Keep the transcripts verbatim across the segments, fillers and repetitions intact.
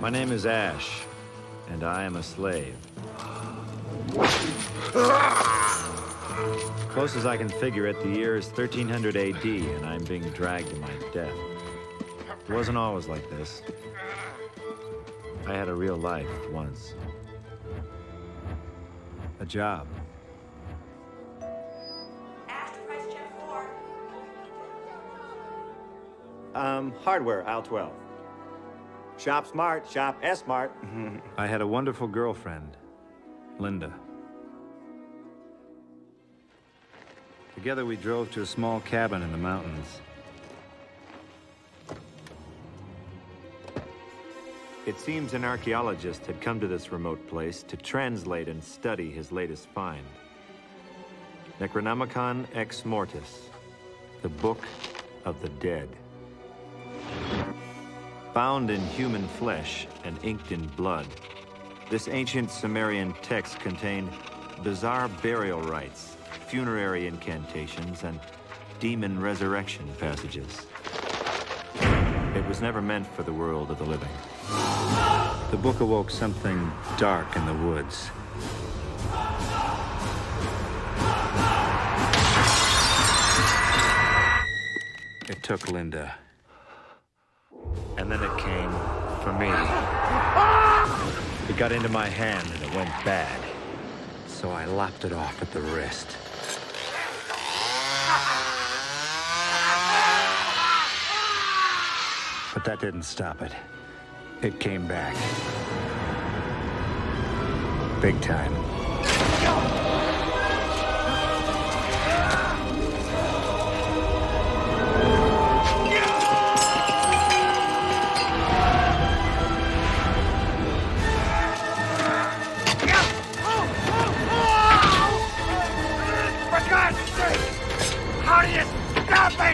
My name is Ash, and I am a slave. Close as I can figure it, the year is thirteen hundred A D, and I'm being dragged to my death. It wasn't always like this. I had a real life once. A job. Ash to price check four. Um, hardware, aisle twelve. Shop smart, shop S-smart. I had a wonderful girlfriend, Linda. Together we drove to a small cabin in the mountains. It seems an archaeologist had come to this remote place to translate and study his latest find. Necronomicon Ex Mortis, the Book of the Dead. Bound in human flesh and inked in blood, this ancient Sumerian text contained bizarre burial rites, funerary incantations, and demon resurrection passages. It was never meant for the world of the living. The book awoke something dark in the woods. It took Linda. And then it came for me. It got into my hand and it went bad. So I lopped it off at the wrist. But that didn't stop it. It came back. Big time. For God's sake! How do you stop it?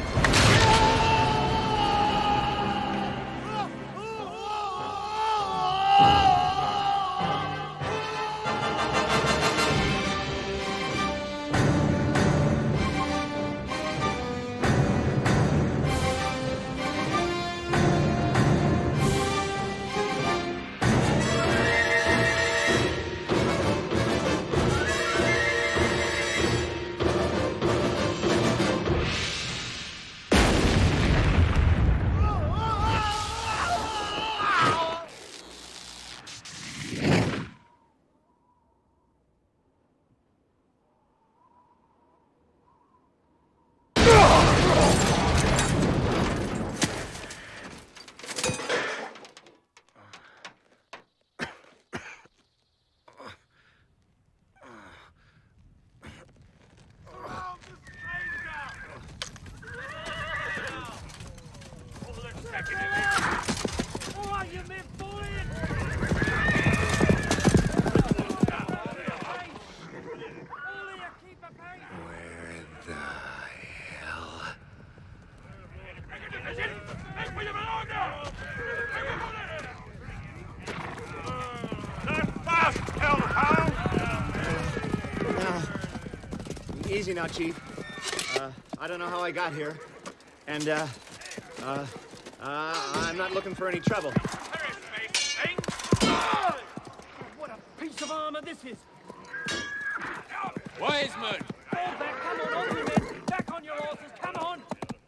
Easy now, Chief. Uh, I don't know how I got here. And, uh, uh, uh, I'm not looking for any trouble. What a piece of armor this is! Wiseman! Fall back, come on, on you men! Back on your horses, come on!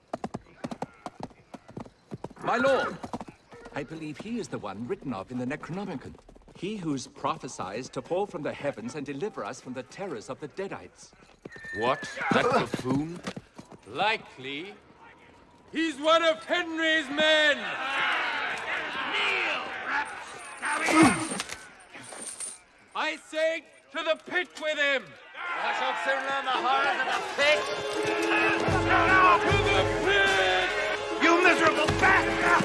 My lord, I believe he is the one written of in the Necronomicon. He who's prophesied to fall from the heavens and deliver us from the terrors of the Deadites. What? That buffoon? Likely. He's one of Henry's men! Kneel, rapscallion! I say, to the pit with him! I shall soon learn the horrors of the pit! To the pit! You miserable bastard!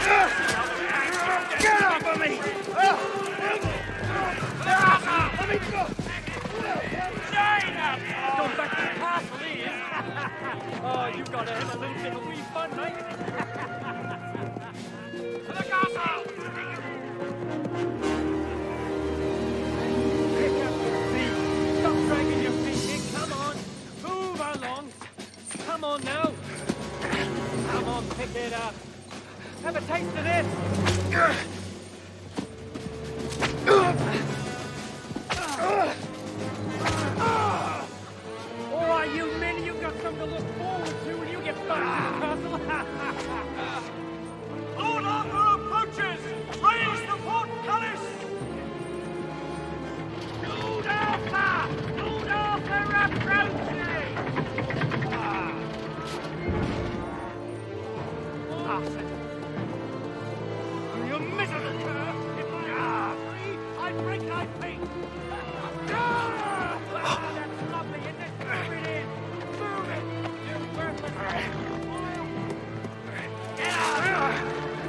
Get off of me! Let me go! Going back to the castle, he is! Oh, you gotta have a little bit of wee fun, mate! To the castle! Pick up your feet! Stop dragging your feet, Nick, come on! Move along! Come on now! Come on, pick it up! Have a taste of this! All right, you men, you got something to look forward to when you get back to the castle. Lord Arthur approaches! Raise the portcullis! Lord Arthur! Lord Arthur approaches! Ah. Arthur. You miserable cur! If I are free, I'd break thy feet! Ah! That's lovely, isn't it? Move it in! Move it! You worthless foil! Get out!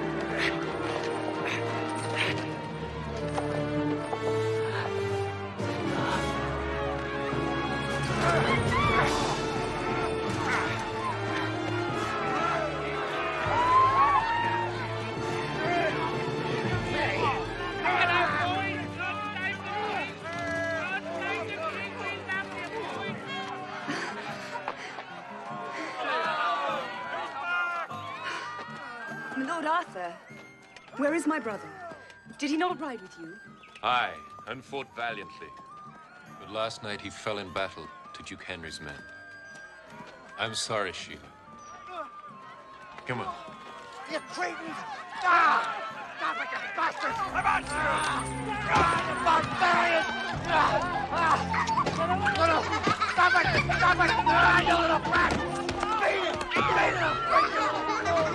Lord Arthur, where is my brother? Did he not ride with you? Aye, and fought valiantly. But last night he fell in battle to Duke Henry's men. I'm sorry, Sheila. Come on. You cretins! Ah! Stop it, you bastard! Come on! Ah, you barbarian! Ah! Ah! No, no! Stop it! Stop it! Ah, you little brat! Beat it! Beat it up! Beat it up!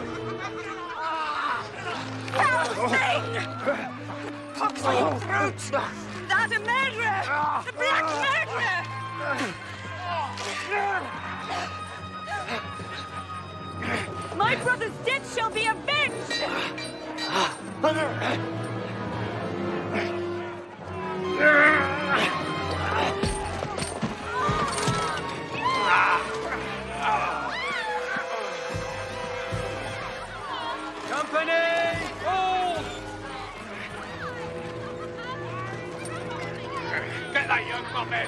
Help me! Puxley brute! That a murderer! The black murderer! My brother's death shall be avenged! Company! Hold! Get that young muppet!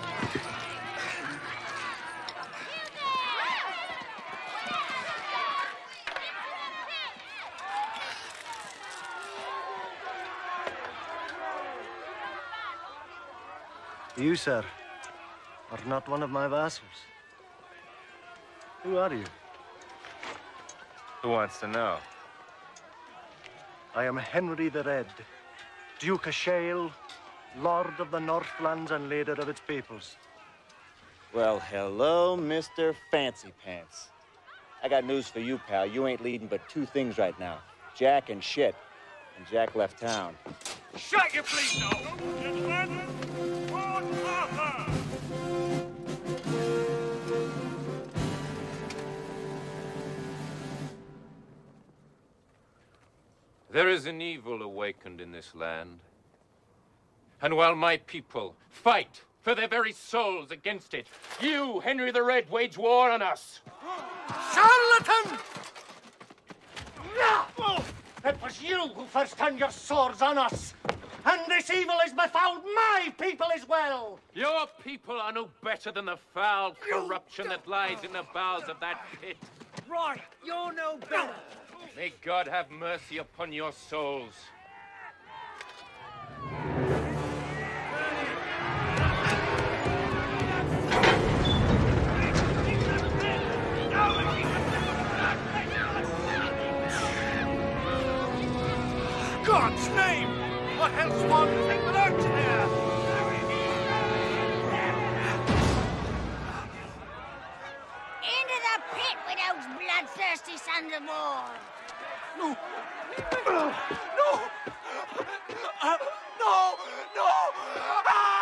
You, sir, are not one of my vassals. Who are you? Who wants to know? I am Henry the Red, Duke of Shale, Lord of the Northlands and leader of its peoples. Well, hello, Mister Fancy Pants. I got news for you, pal. You ain't leading but two things right now. Jack and shit. And Jack left town. Shut your please, no! Gentlemen, Lord Arthur! There is an evil awakened in this land. And while my people fight for their very souls against it, you, Henry the Red, wage war on us. Charlatan! It was you who first turned your swords on us. And this evil has befouled my people as well. Your people are no better than the foul corruption that lies in the bowels of that pit. Right, you're no better. May God have mercy upon your souls. God's name! What else one thing but out here? Into the pit with those bloodthirsty sons of war! No! No! Uh, no! No! Ah!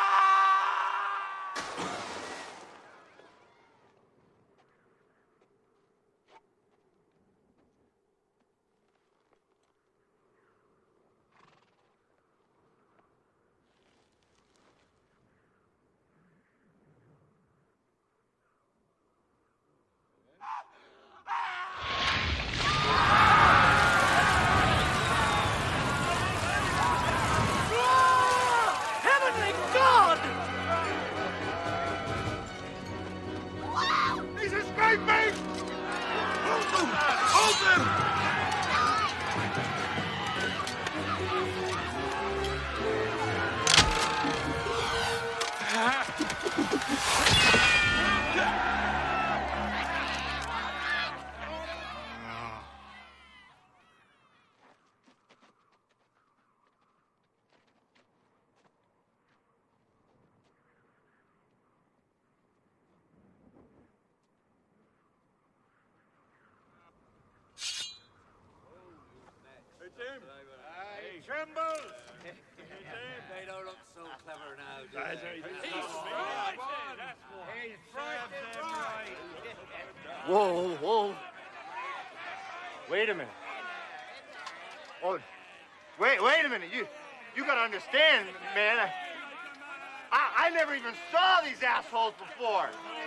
They don't look so clever now, do Guys, they? he's He's right. right. He's right. Whoa, whoa. Wait a minute. Oh, wait, wait a minute. You, you gotta understand, man. I, I, I never even saw these assholes before.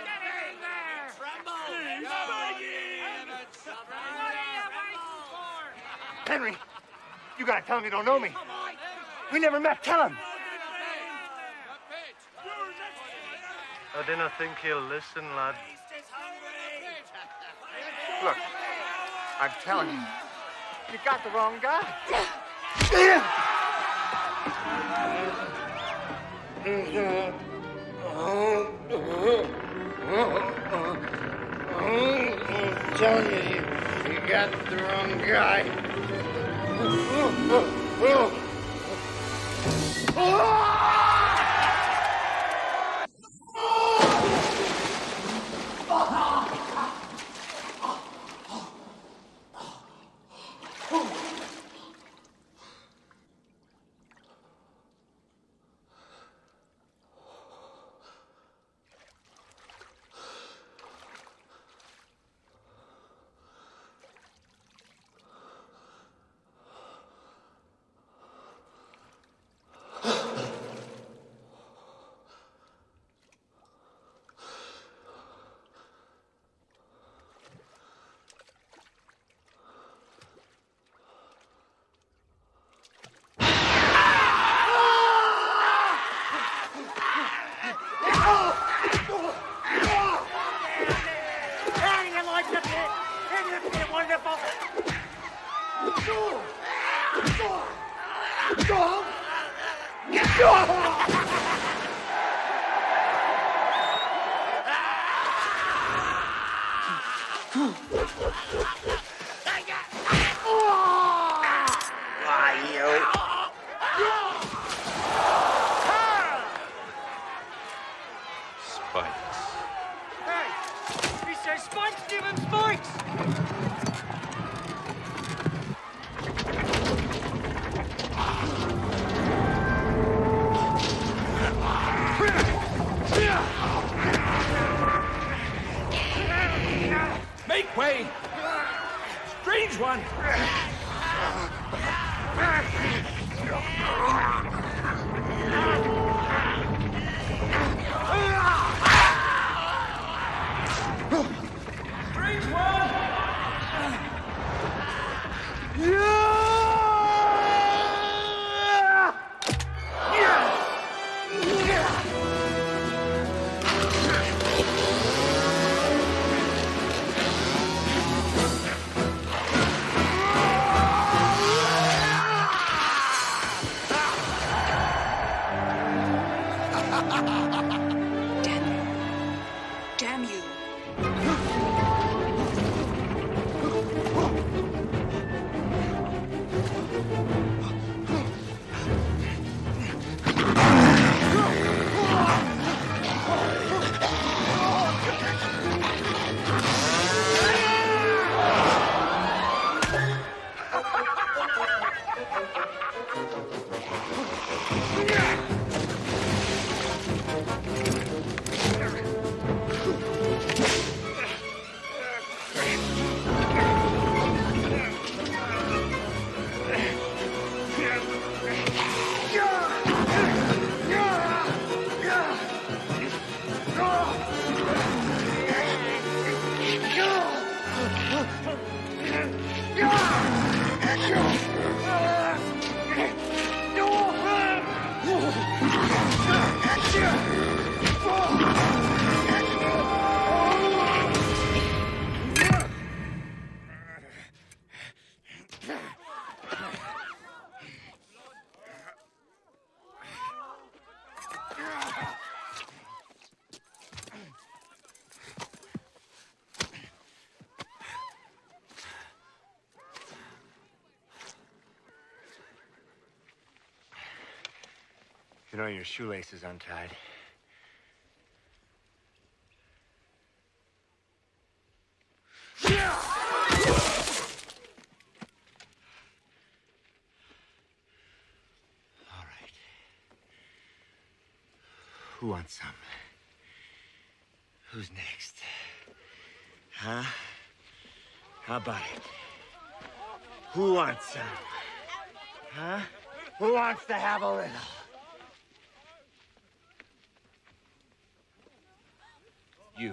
Henry, you gotta tell him you don't know me. We never met. Tell him. I dinna think he'll listen, lad. Look, I'm telling you, you got the wrong guy. I'm telling you, you, you got the wrong guy. Make way! Strange one! Strange one! Damn you. You know your shoelace is untied. Who wants some? Who's next? Huh? How about it? Who wants some? Huh? Who wants to have a little? You.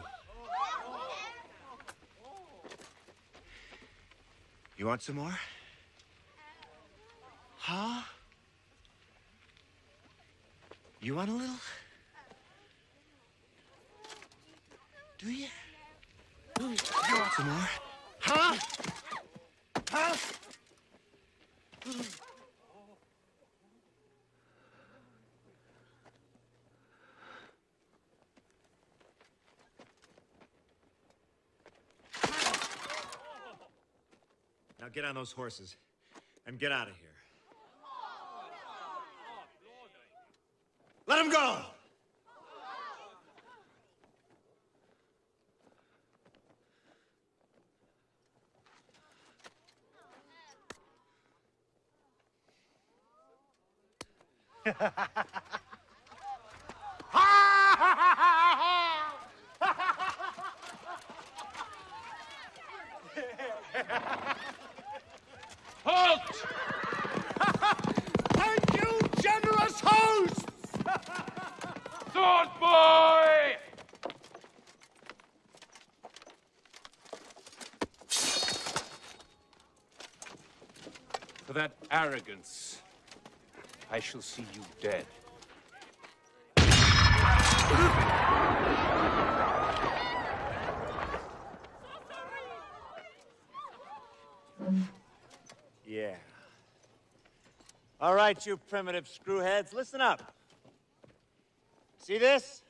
You want some more? Huh? You want a little? Do you? Do you? You want some more? Huh? Huh? Now get on those horses and get out of here. Let him go! Halt! Thank you, generous hosts! Sword boy! For that arrogance, I shall see you dead. Yeah. All right, you primitive screwheads, listen up. See this?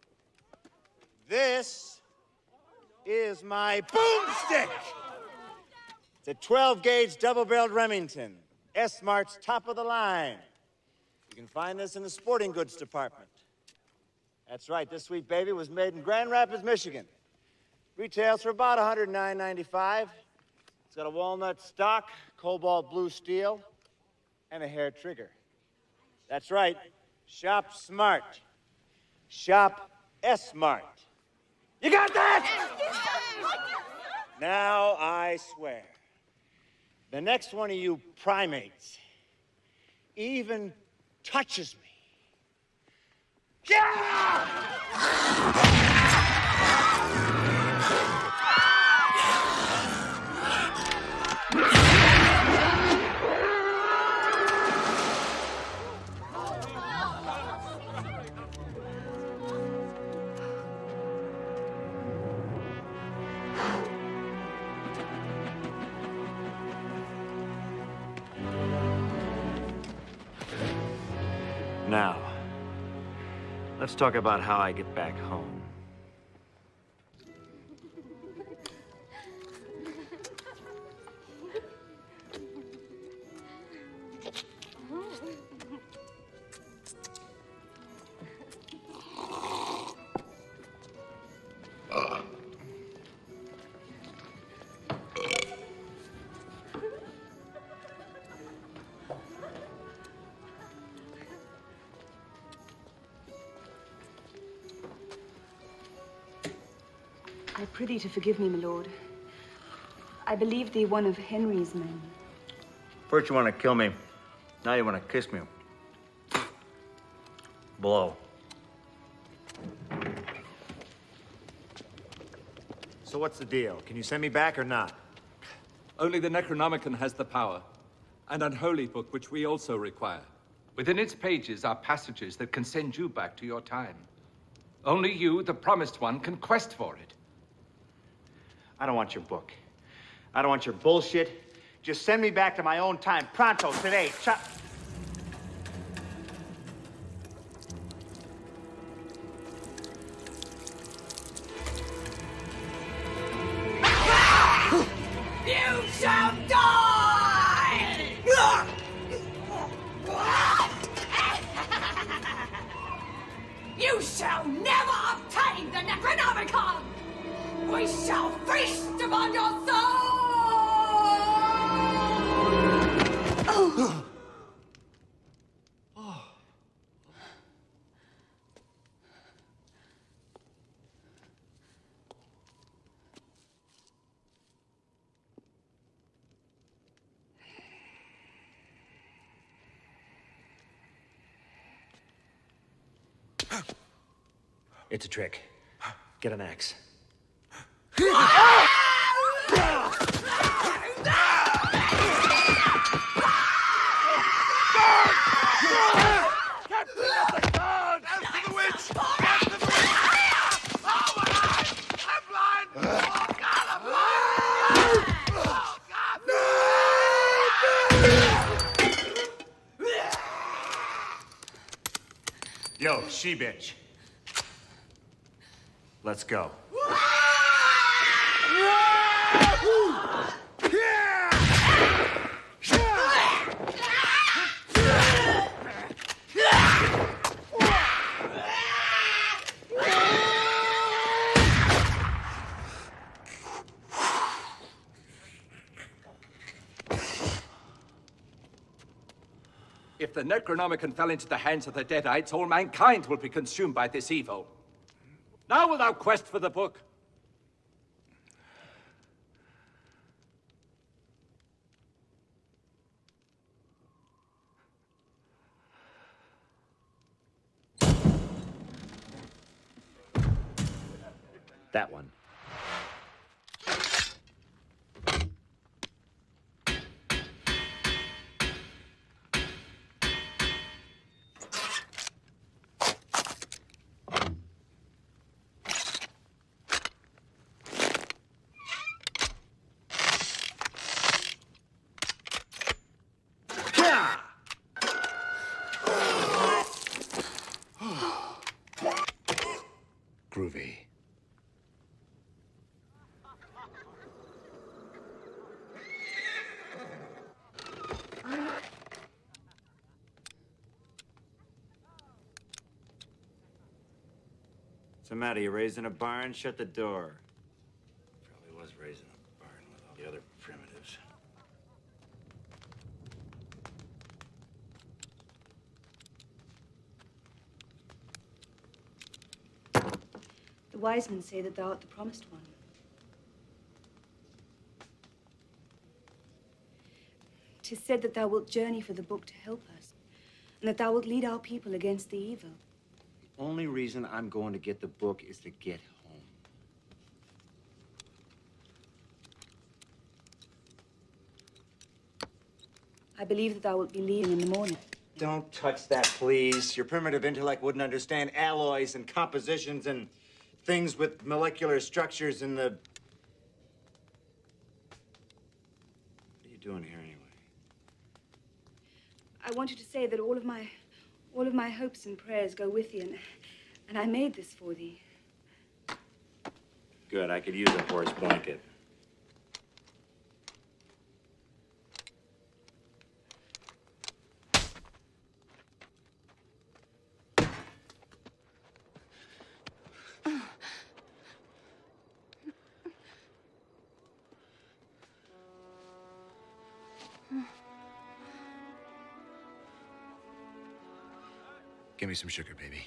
This is my boomstick. It's a twelve gauge double-barreled Remington. S-Mart's top of the line. You can find this in the sporting goods department. That's right, this sweet baby was made in Grand Rapids, Michigan. Retails for about one hundred nine ninety-five. It's got a walnut stock, cobalt blue steel, and a hair trigger. That's right, shop smart. Shop S-Mart. You got that? Now I swear, the next one of you primates even touches me. Yeah! Now, let's talk about how I get back home. I prithee to forgive me, my lord. I believed thee one of Henry's men. First you want to kill me, now you want to kiss me. Blow. So what's the deal? Can you send me back or not? Only the Necronomicon has the power. An unholy book which we also require. Within its pages are passages that can send you back to your time. Only you, the promised one, can quest for it. I don't want your book. I don't want your bullshit. Just send me back to my own time. Pronto, today. Chop. You shall die! You shall never obtain the Necronomicon! We shall feast upon your soul! It's a trick. Get an axe. Yo, she-bitch. Let's go. If the Necronomicon fell into the hands of the Deadites, all mankind will be consumed by this evil. Now will thou quest for the book? That one. Groovy. What's the matter? You raising a barn? Shut the door. Probably was raising a barn with all the other primitives. The wise men say that thou art the promised one. Tis said that thou wilt journey for the book to help us, and that thou wilt lead our people against the evil. The only reason I'm going to get the book is to get home. I believe that thou wilt be leaving in the morning. Don't touch that, please. Your primitive intellect wouldn't understand alloys and compositions and things with molecular structures in the... What are you doing here anyway? I wanted to say that all of my, all of my hopes and prayers go with thee, and, and I made this for thee. Good, I could use a horse blanket. Give me some sugar, baby.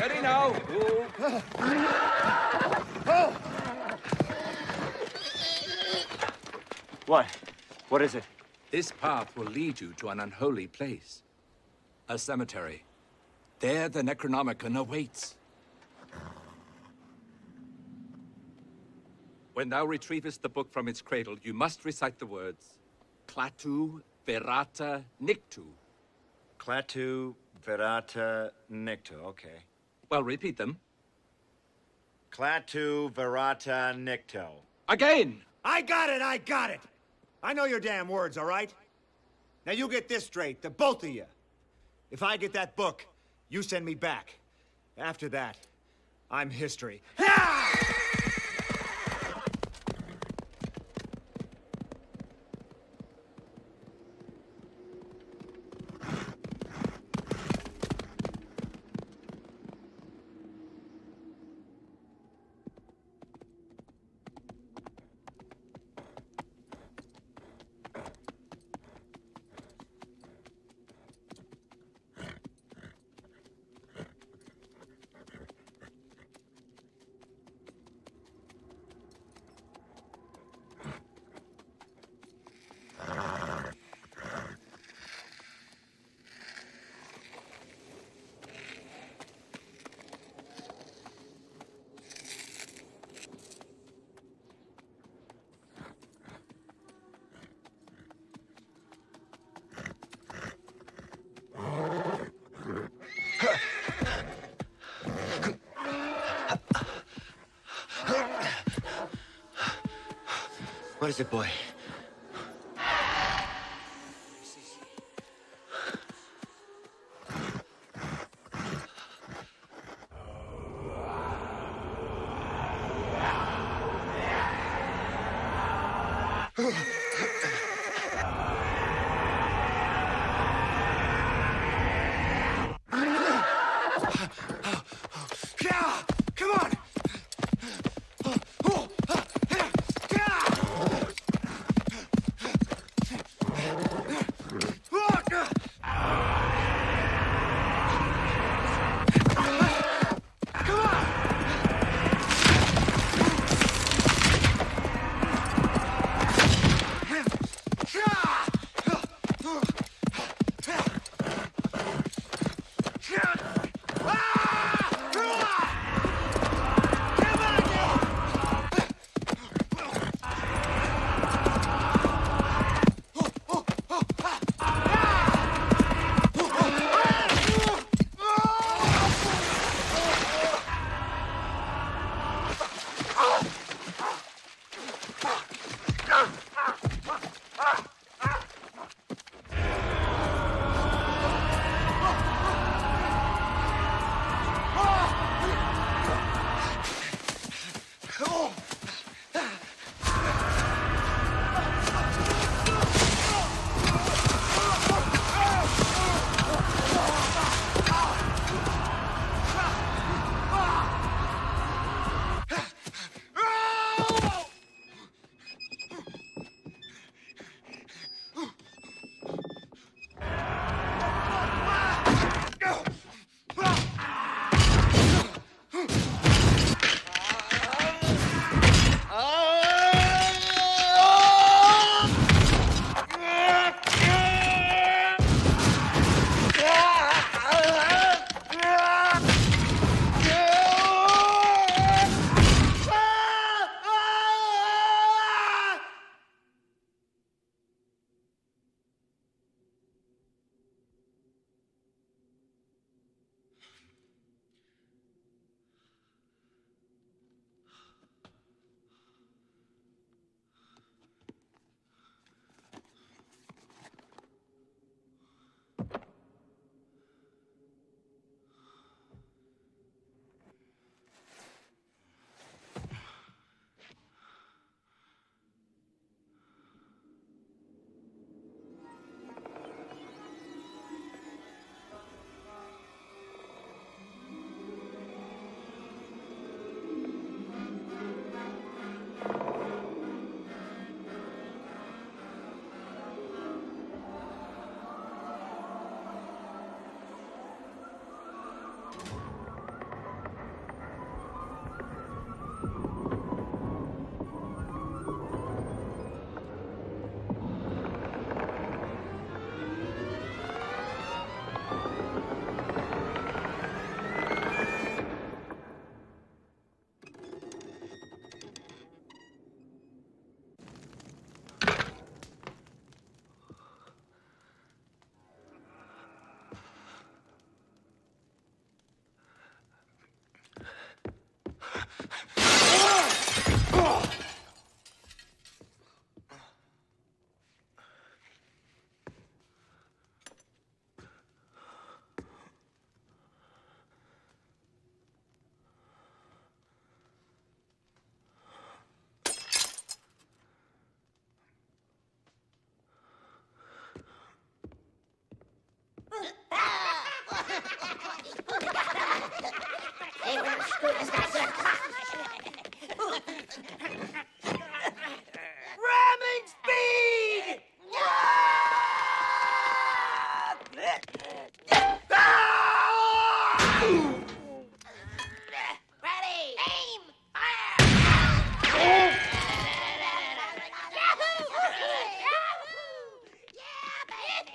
Steady now. What? What is it? This path will lead you to an unholy place. A cemetery. There the Necronomicon awaits. When thou retrievest the book from its cradle, you must recite the words Klaatu Verata Nictu. Klaatu Verata Nictu, okay. Well, repeat them. Klaatu Verata Nictu. Again! I got it, I got it! I know your damn words, all right? Now you get this straight, the both of you. If I get that book, you send me back. After that, I'm history. What is it, boy? Come on!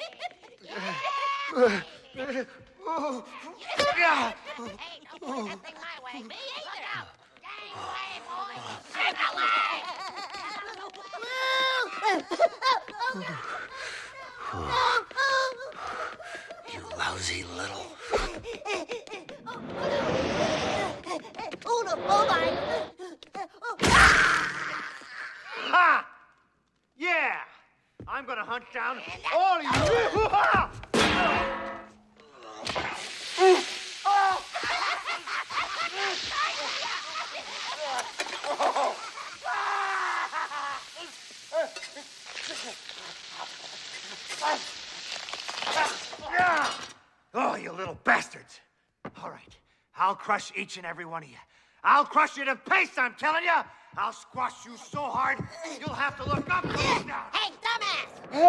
Oh. Hey, don't put that thing my way. Me either. Dang way, boy. Take away. You lousy little... Oh, no. Oh, my. Ha! Yeah! I'm gonna hunt down all of you. Oh, you little bastards. All right, I'll crush each and every one of you. I'll crush you to paste, I'm telling you. I'll squash you so hard, you'll have to look up and look down. Hey, dumbass!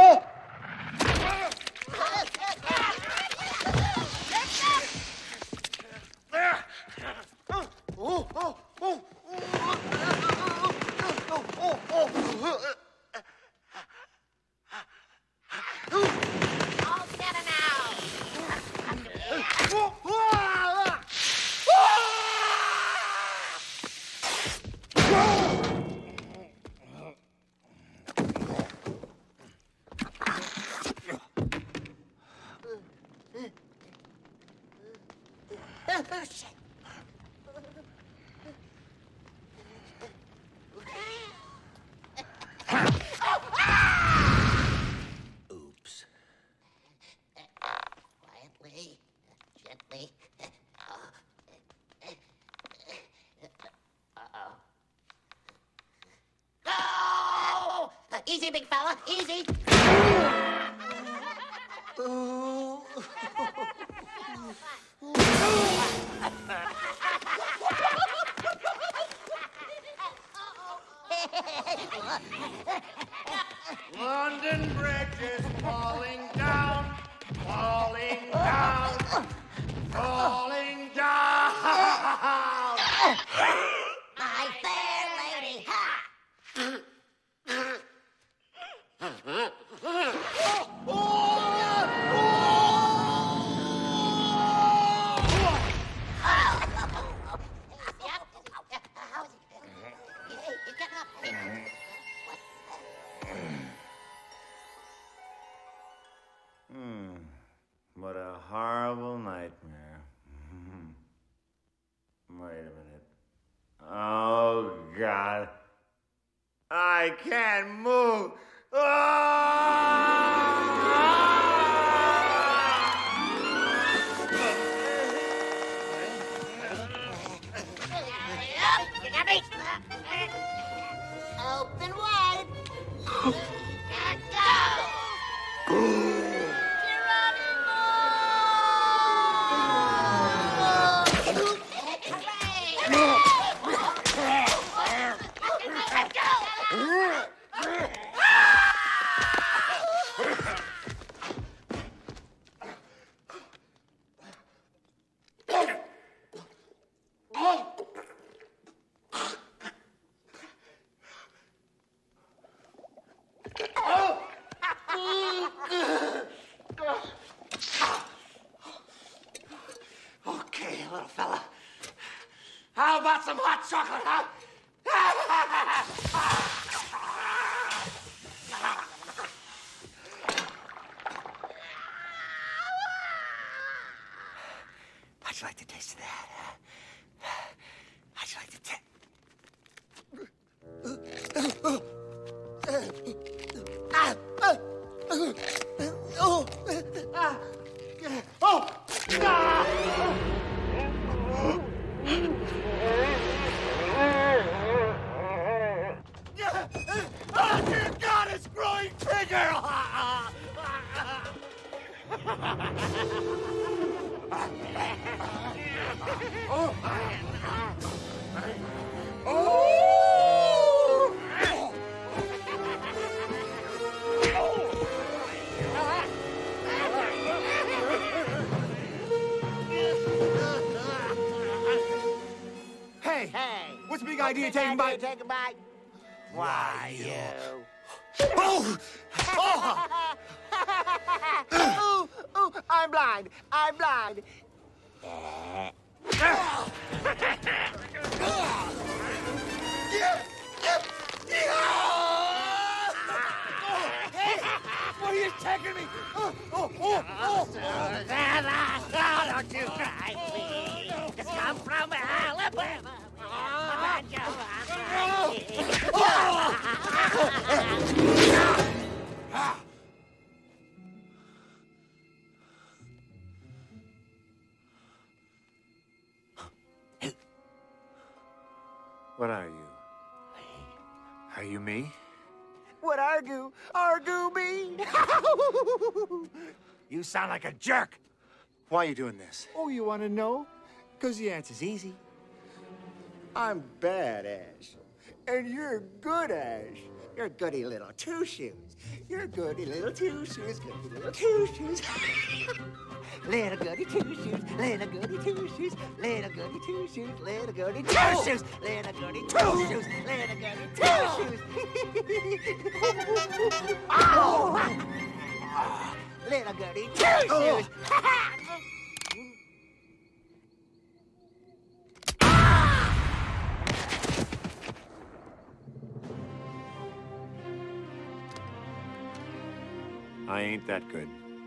There! Oh, oh, oh, oh, oh, oh, oh. All together now. Oh, shit. Oops. Quietly, gently. Uh-oh. Go! Easy, big fella, easy. London Bridge is falling down, falling down, falling down. My fair lady, ha! Hmm. What a horrible nightmare. Wait a minute. Oh, God. I can't move. You got me? Open wide. And go! Okay, little fella. How about some hot chocolate, huh? How'd you like the taste of that, huh? How'd you like the taste? Oh! Oh! Oh, dear God, it's growing bigger! Oh! Oh! Hey, Hey. what's the big idea of taking a bite? Take a bite. Why, You. Oh! Oh! I'm blind. I'm blind. Hey, where are you taking me? Oh, oh, oh, oh. Don't you cry, please. Just come from Alabama. What are you? Are you me? What argue? Argue me? You sound like a jerk. Why are you doing this? Oh, you want to know? Because the answer's easy. I'm bad, Ash. And you're good, Ash. You're goody little two-shoes. You're goody little two-shoes, goody little two-shoes. Little goody two-shoes, little goody two-shoes, little goody two-shoes, little goody two-shoes, little goody two-shoes, little goody two-shoes. Oh! Little goody two-shoes. I ain't that good.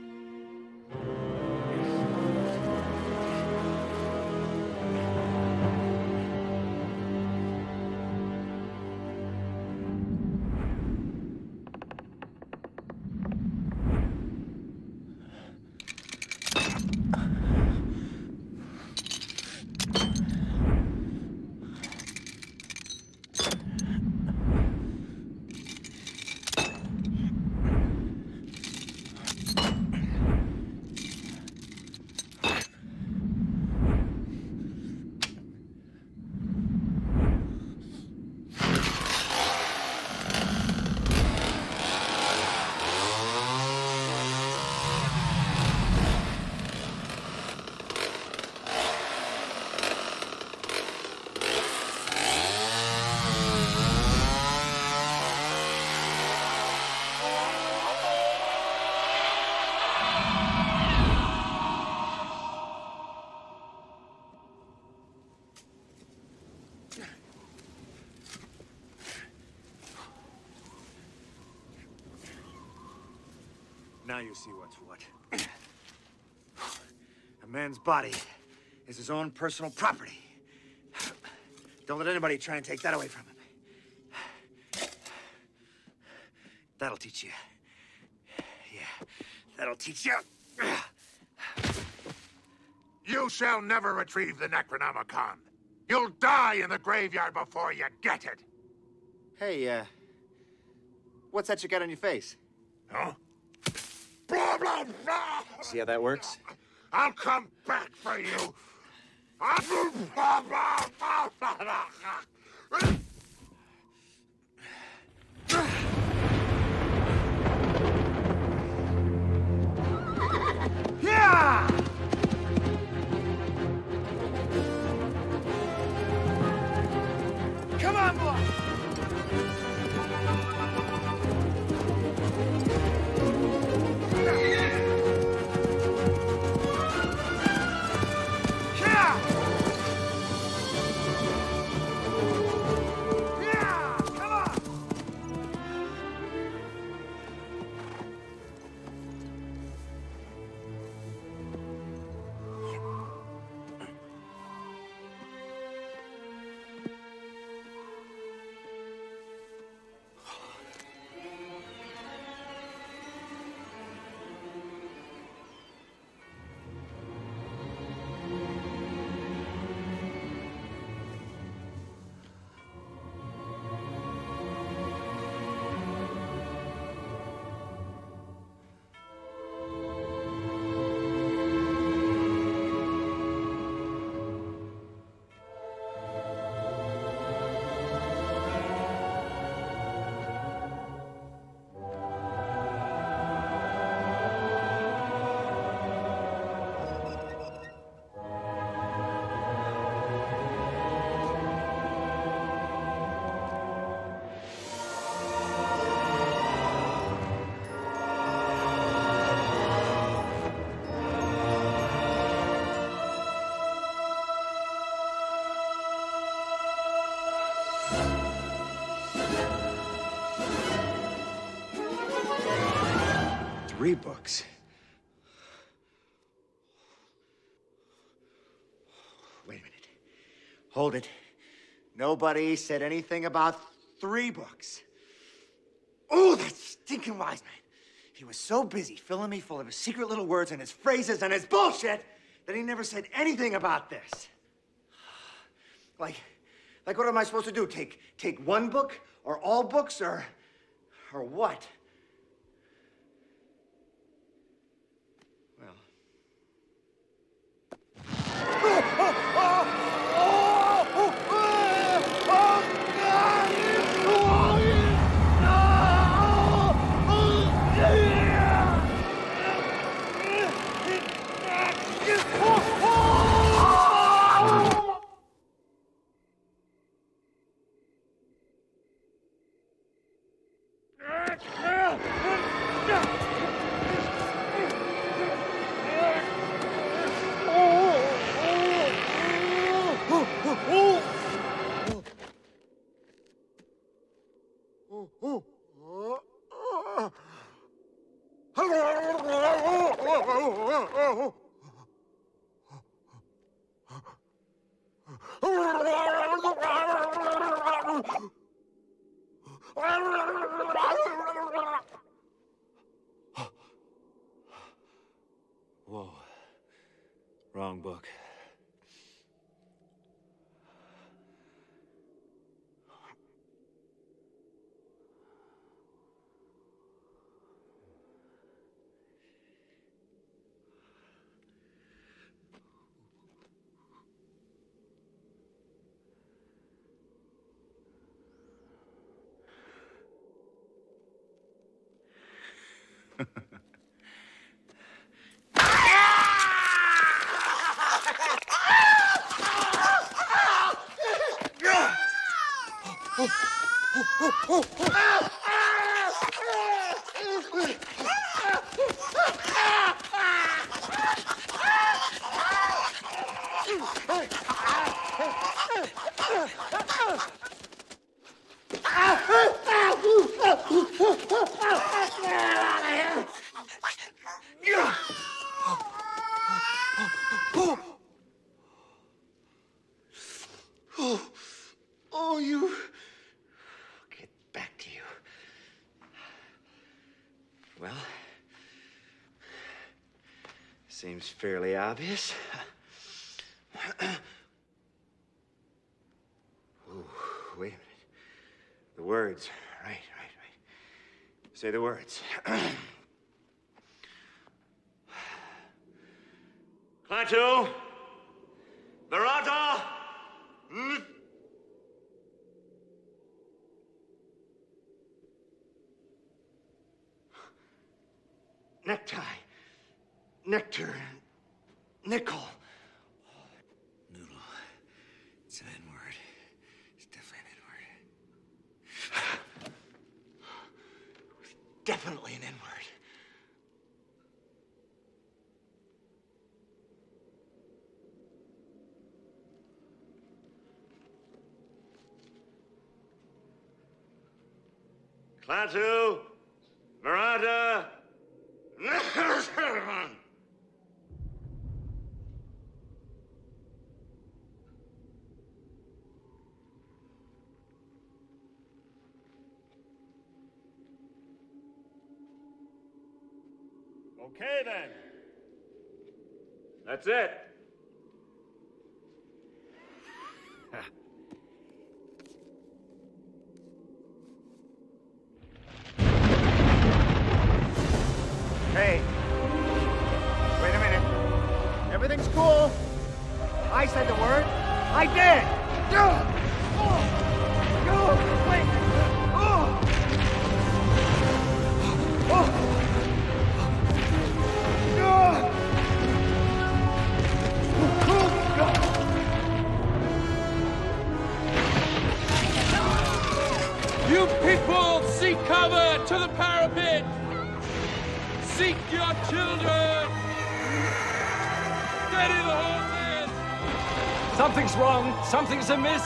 Now you see what's what. A man's body is his own personal property. Don't let anybody try and take that away from him. That'll teach you. Yeah, that'll teach you. You shall never retrieve the Necronomicon. You'll die in the graveyard before you get it. Hey, uh, what's that you got on your face? Huh? Blah, blah, blah. See how that works? I'll come back for you. I'll... Blah, blah, blah, blah, blah. Yeah! Come on, boy! Yeah! Three books. Wait a minute. Hold it. Nobody said anything about three books. Oh, that stinking wise man. He was so busy filling me full of his secret little words and his phrases and his bullshit that he never said anything about this. Like, like what am I supposed to do? Take, take one book or all books or, or what? Well. Whoa. Wrong book. Oh, oh, you. Get back to you. Well, seems fairly obvious. Ooh, wait a minute. The words. Right, right, right. Say the words. Klaatu, Barada, mm. Necktie, nectar, nickel. Noodle. It's an N-word. It's definitely an N-word. Definitely an N-word. Klaatu, Barada, Okay, then. That's it. Hey. Wait a minute. Everything's cool. I said the word. I did. No. Oh. No. Wait. Oh. Oh. You people, seek cover to the parapet! Seek your children! Steady the horses! Something's wrong. Something's amiss.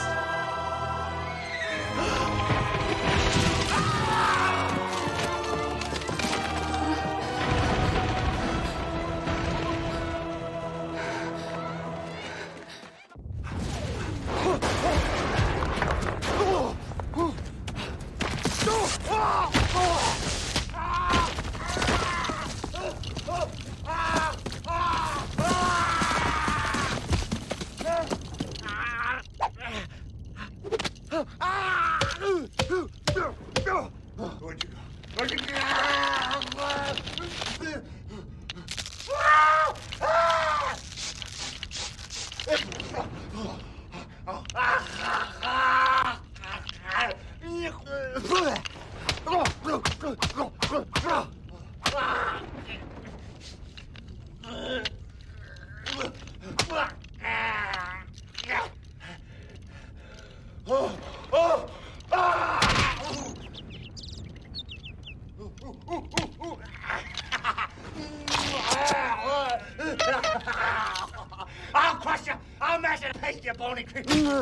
beast, you bony creature!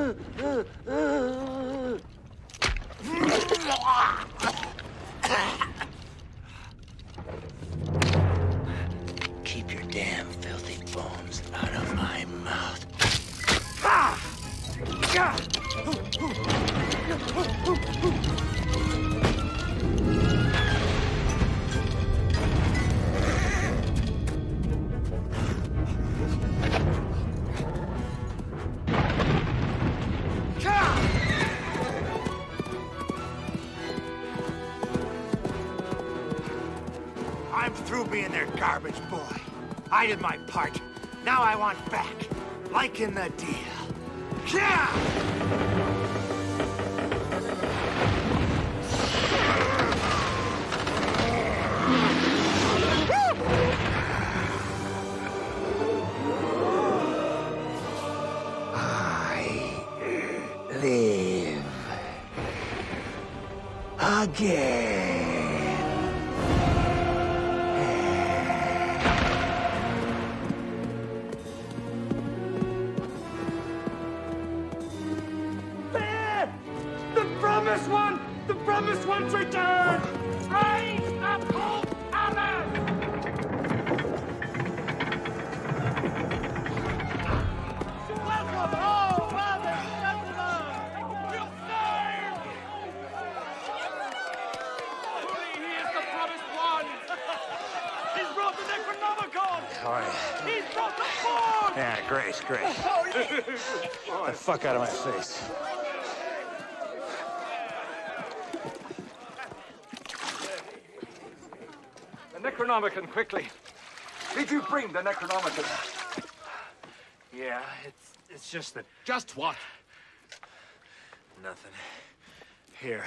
Keep your damn filthy bones out of my mouth. I'm through being their garbage boy. I did my part. Now I want back. Like in the deal. Yeah! Live again. There! The promised one! The promised one's returned! Raise the Pope Alan! Welcome home, brothers and gentlemen! We'll serve! Truly, he is the promised one! He's brought the Necronomicon! All right. He's brought the sword! Yeah, great, great. Get the fuck out of my face. The Necronomicon, quickly. Did you bring the Necronomicon? Yeah, it's it's just that Just what? nothing. Here.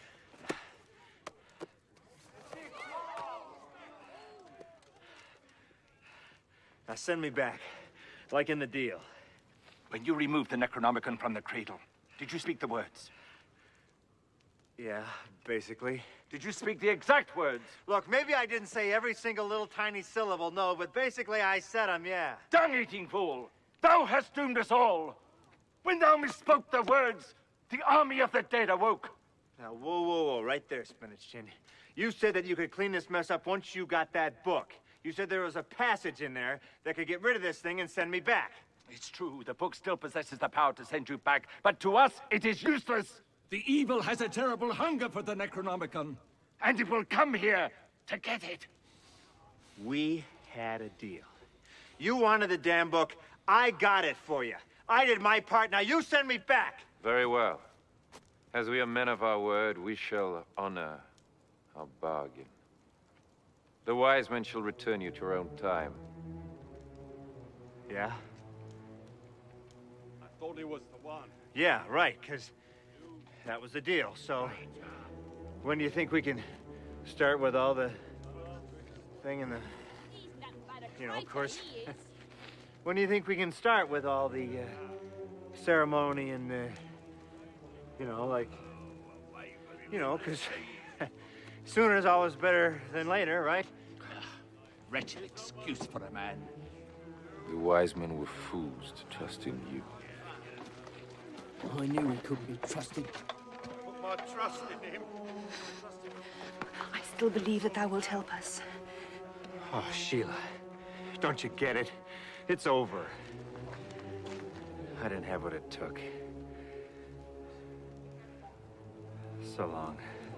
Now send me back, like in the deal. When you removed the Necronomicon from the cradle, did you speak the words? Yeah, basically. Did you speak the exact words? Look, maybe I didn't say every single little tiny syllable, no, but basically I said them, yeah. Dung-eating fool! Thou hast doomed us all! When thou misspoke the words, the army of the dead awoke. Now, whoa, whoa, whoa, right there, Spinach Chin. You said that you could clean this mess up once you got that book. You said there was a passage in there that could get rid of this thing and send me back. It's true, the book still possesses the power to send you back, but to us, it is useless. The evil has a terrible hunger for the Necronomicon. And it will come here to get it. We had a deal. You wanted the damn book. I got it for you. I did my part. Now you send me back. Very well. As we are men of our word, we shall honor our bargain. The wise men shall return you to your own time. Yeah? I thought he was the one. Yeah, right, because that was the deal. So, when do you think we can start with all the thing and the, you know, of course, when do you think we can start with all the uh, ceremony and the, you know, like, you know, because sooner is always better than later, right? Wretched excuse for a man. The wise men were fools to trust in you. I knew he couldn't be trusted. Put my trust in him. I still believe that thou wilt help us. Oh, Sheila, don't you get it? It's over. I didn't have what it took. So long.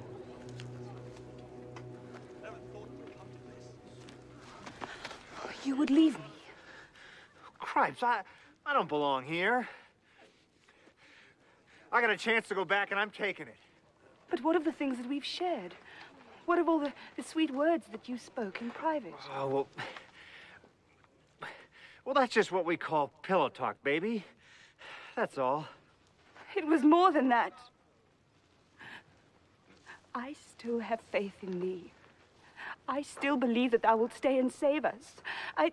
You would leave me. Cripes, I, I don't belong here. I got a chance to go back and I'm taking it. But what of the things that we've shared? What of all the, the sweet words that you spoke in private? Oh, well... Well, that's just what we call pillow talk, baby. That's all. It was more than that. I still have faith in thee. I still believe that thou wilt stay and save us. I...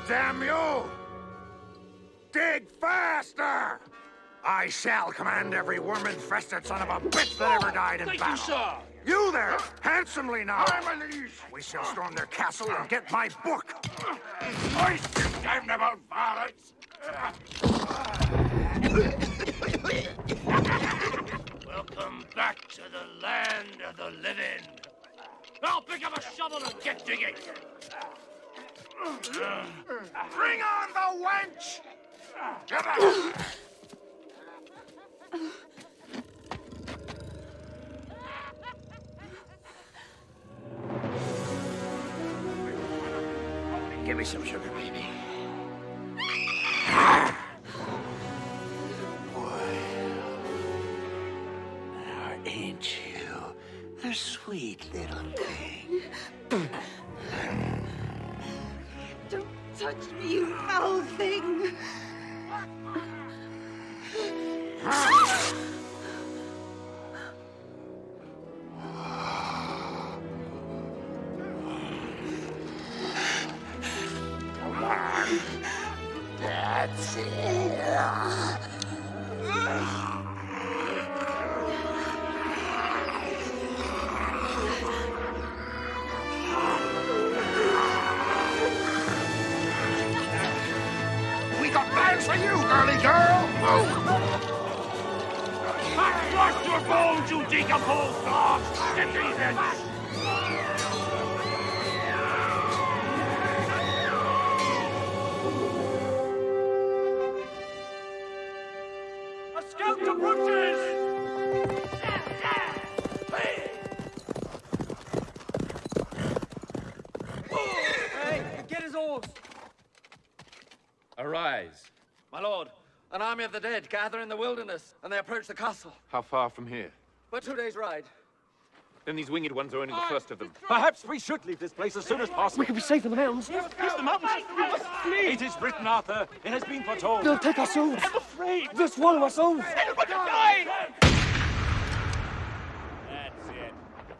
damn you! Dig faster! I shall command every worm-infested son of a bitch that ever died in Thank battle. you, sir. You there, handsomely now. We shall storm their castle and get my book. I stand about violence. Welcome back to the land of the living. I'll pick up a shovel and get digging. Bring on the wench! Get up! Give me some sugar, baby. Now, ain't you a sweet little thing? Don't touch me, you foul thing! Come on. That's it. We got plans for you, girly girl. I crushed your bones, you decomposed dogs! Get these ends! A scout approaches! Hey, get his oars! Arise. My lord, an army of the dead gather in the wilderness, and they approach the castle. How far from here? But two days' ride. Then these winged ones are only the first of them. Perhaps we should leave this place as soon as possible. We can be safe from the hounds. Yes, the mountains. It is written, Arthur. It has been foretold. They'll take our souls. I'm afraid. They'll swallow our souls. Everybody die! That's it.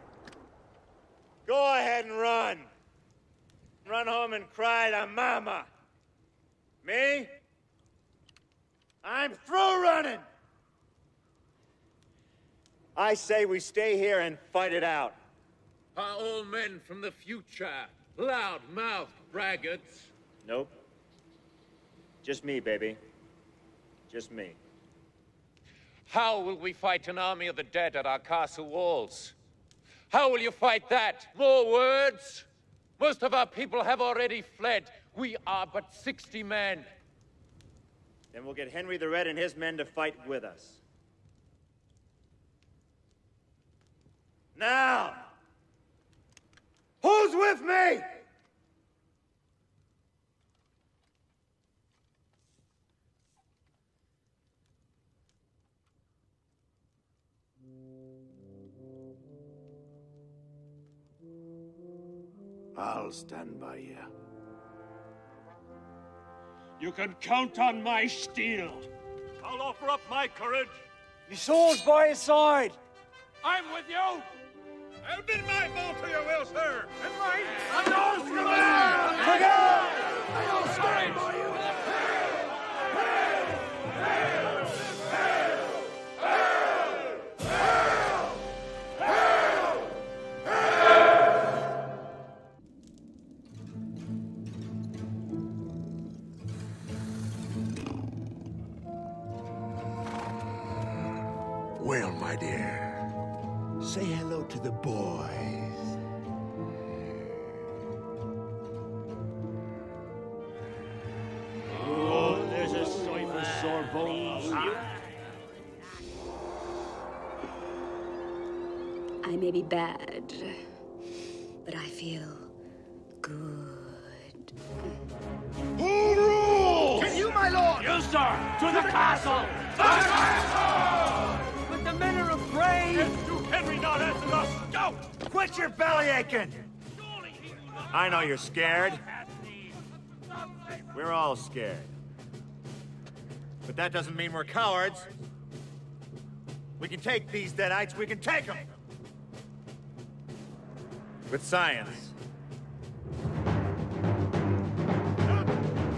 Go ahead and run. Run home and cry to Mama. Me? I'm through running. I say we stay here and fight it out. Are all men from the future loud-mouthed braggarts? Nope. Just me, baby. Just me. How will we fight an army of the dead at our castle walls? How will you fight that? More words? Most of our people have already fled. We are but sixty men. Then we'll get Henry the Red and his men to fight with us. Now, who's with me? I'll stand by you. You can count on my steel. I'll offer up my courage. His sword's by his side. I'm with you. I'll bid my bow to your will, sir. And mine. I'm yours, Commander. I'll stand by you. Well, my dear, say hello to the boys. Oh, there's a sight for sore bones. I may be bad, but I feel good. Who rules? Can you, my lord? You, sir. To the castle. To the castle! But the men are afraid. If you Henry not answer us, go! Quit your belly aching. I know you're scared. We're all scared. But that doesn't mean we're cowards. We can take these Deadites, we can take them. With science.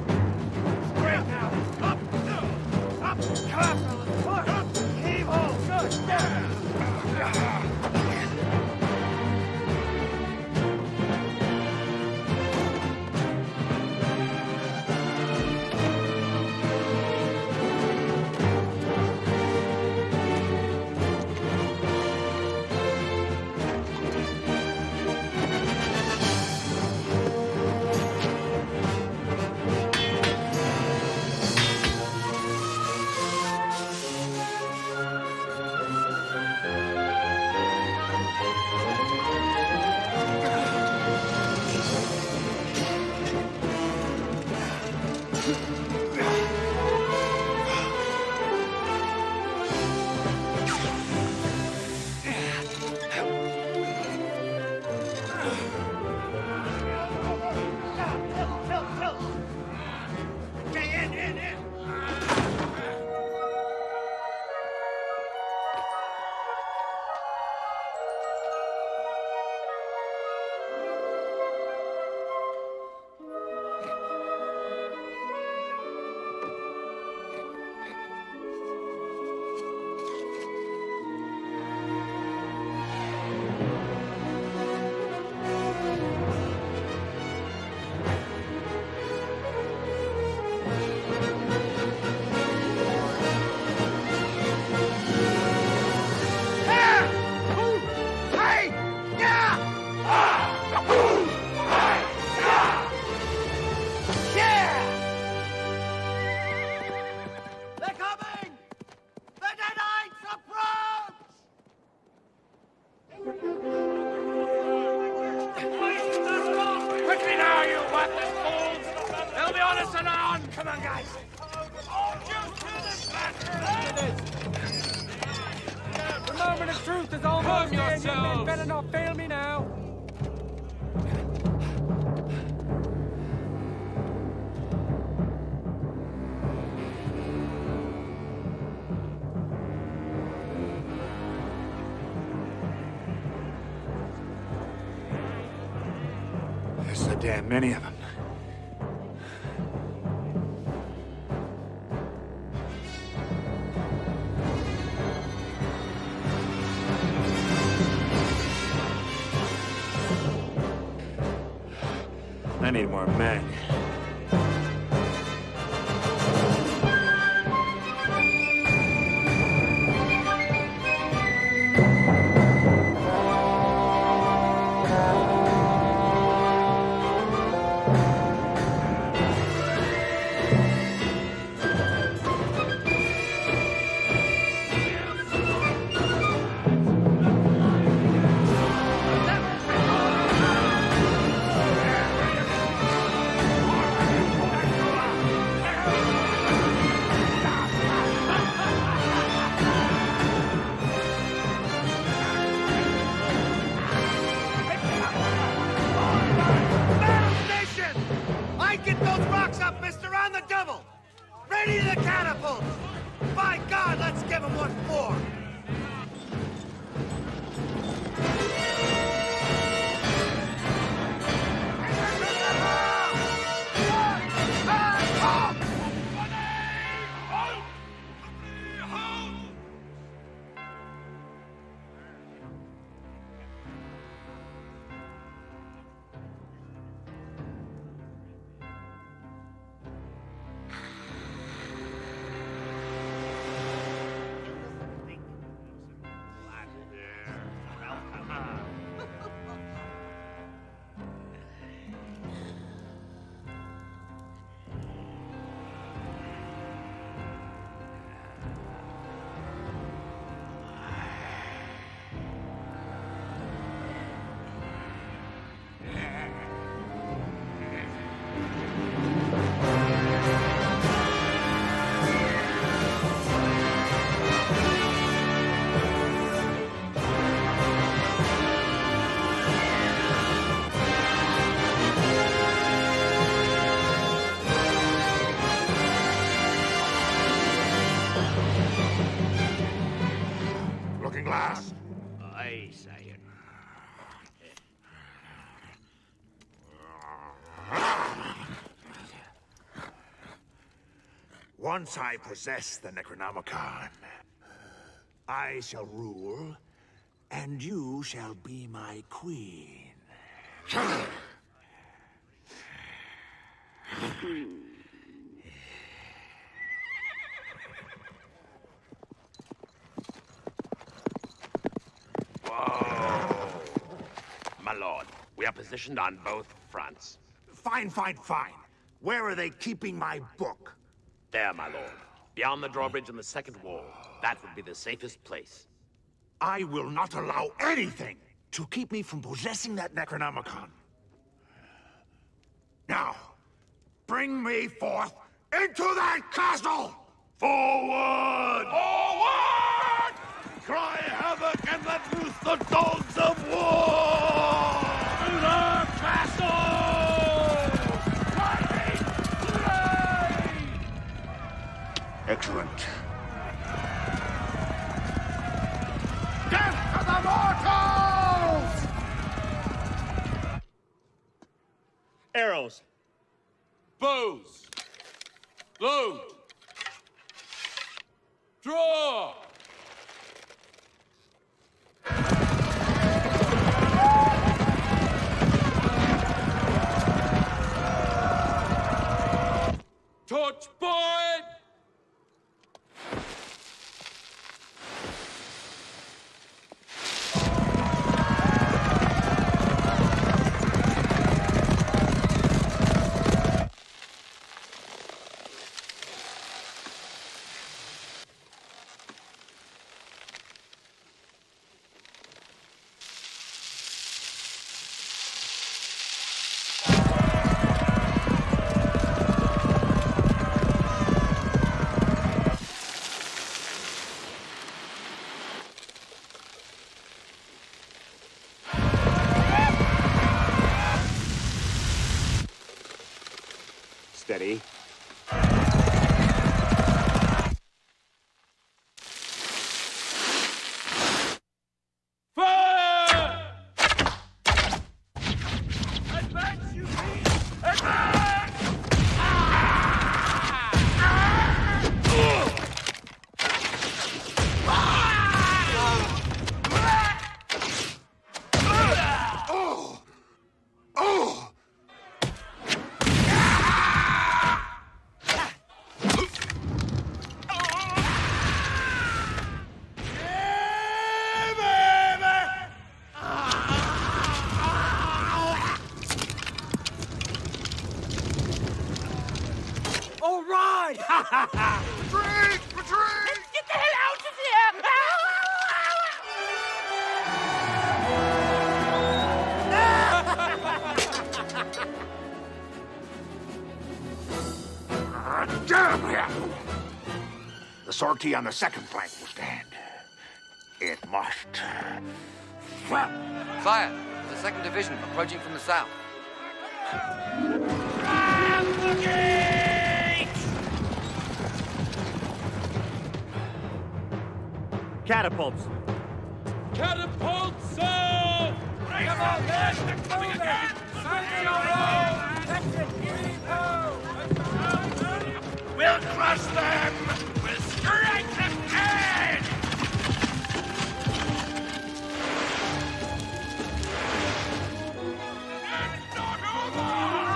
There's so damn many of them. I need more men. Once I possess the Necronomicon, I shall rule, and you shall be my queen. Whoa! My lord, we are positioned on both fronts. Fine, fine, fine. Where are they keeping my book? There, my lord. Beyond the drawbridge on the second wall. That would be the safest place. I will not allow anything to keep me from possessing that Necronomicon. Now, bring me forth into that castle! Forward! Forward! Cry havoc and let loose the dogs of war! To the castle! Fighting! Excellent. Death to the mortals! Arrows. Bows. Load. Draw. Torch point! Steady. Fire! Advance, you beast! Advance! Oh! Oh! All right! Retreat! Retreat! Get the hell out of here! Ah, damn him! The sortie on the second flank will stand. It must. Sire, the second division approaching from the south. Catapults. Catapults! Sir! Bring them on, men! They're coming again! Send your roll! We'll crush them! We'll strike them dead! It's not over!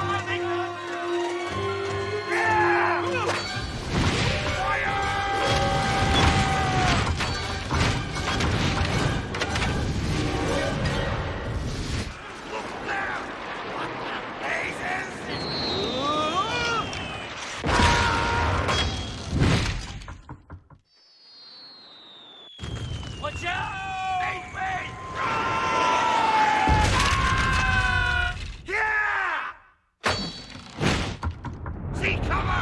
Watch out! Yeah! See cover!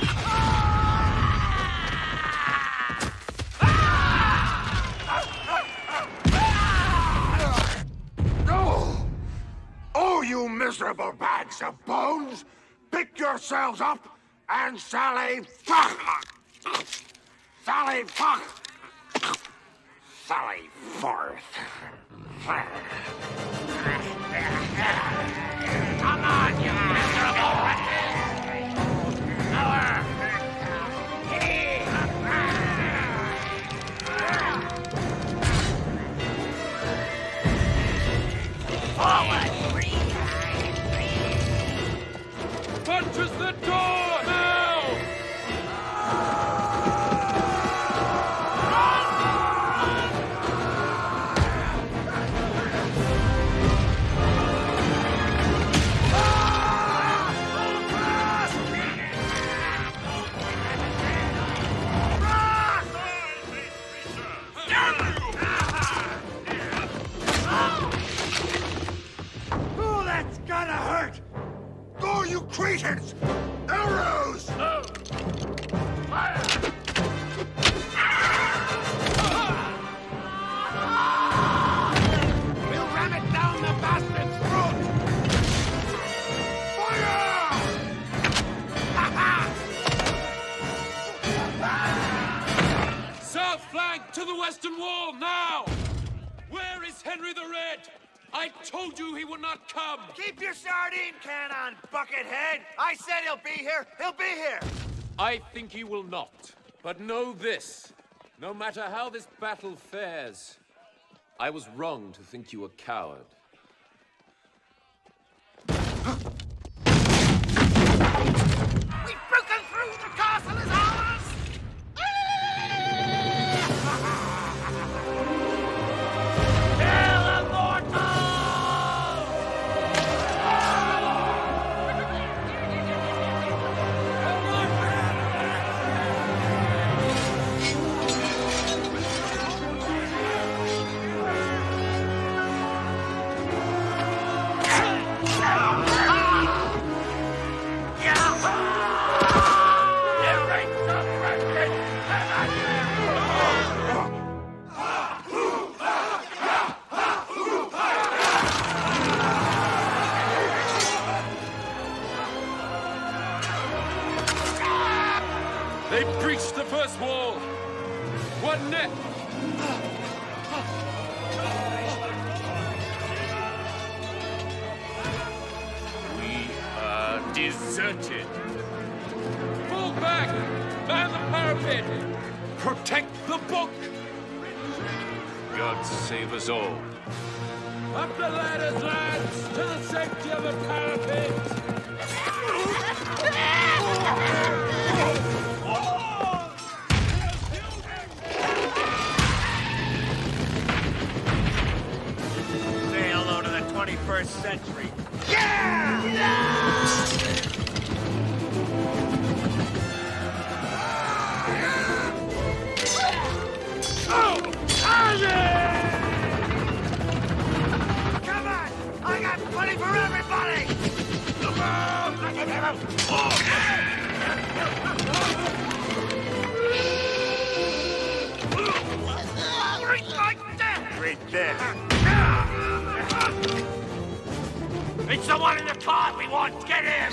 Oh! Oh, you miserable bags of bones! Pick yourselves up and sally fuck! Sally fuck! Sally forth. Come on, you miserable wretches! Lower! Cretans! Arrows! Fire! We'll ram it down the bastard's throat! Fire! South flank to the western wall, now! Where is Henry the Red? I told you he would not come! Keep your sardine can on, buckethead! I said he'll be here! He'll be here! I think he will not. But know this. No matter how this battle fares, I was wrong to think you a coward. We've broken through! The castle is ours! Kill immortal! They breached the first wall! What next? We are deserted. Fall back! Man the parapet! Protect the book! God save us all. Up the ladders, lads! To the safety of the parapet! Say hello to the twenty-first century. Come on! I got plenty for everybody! Come on! Reach like that! Read this. It's the one in the car we want! Get him!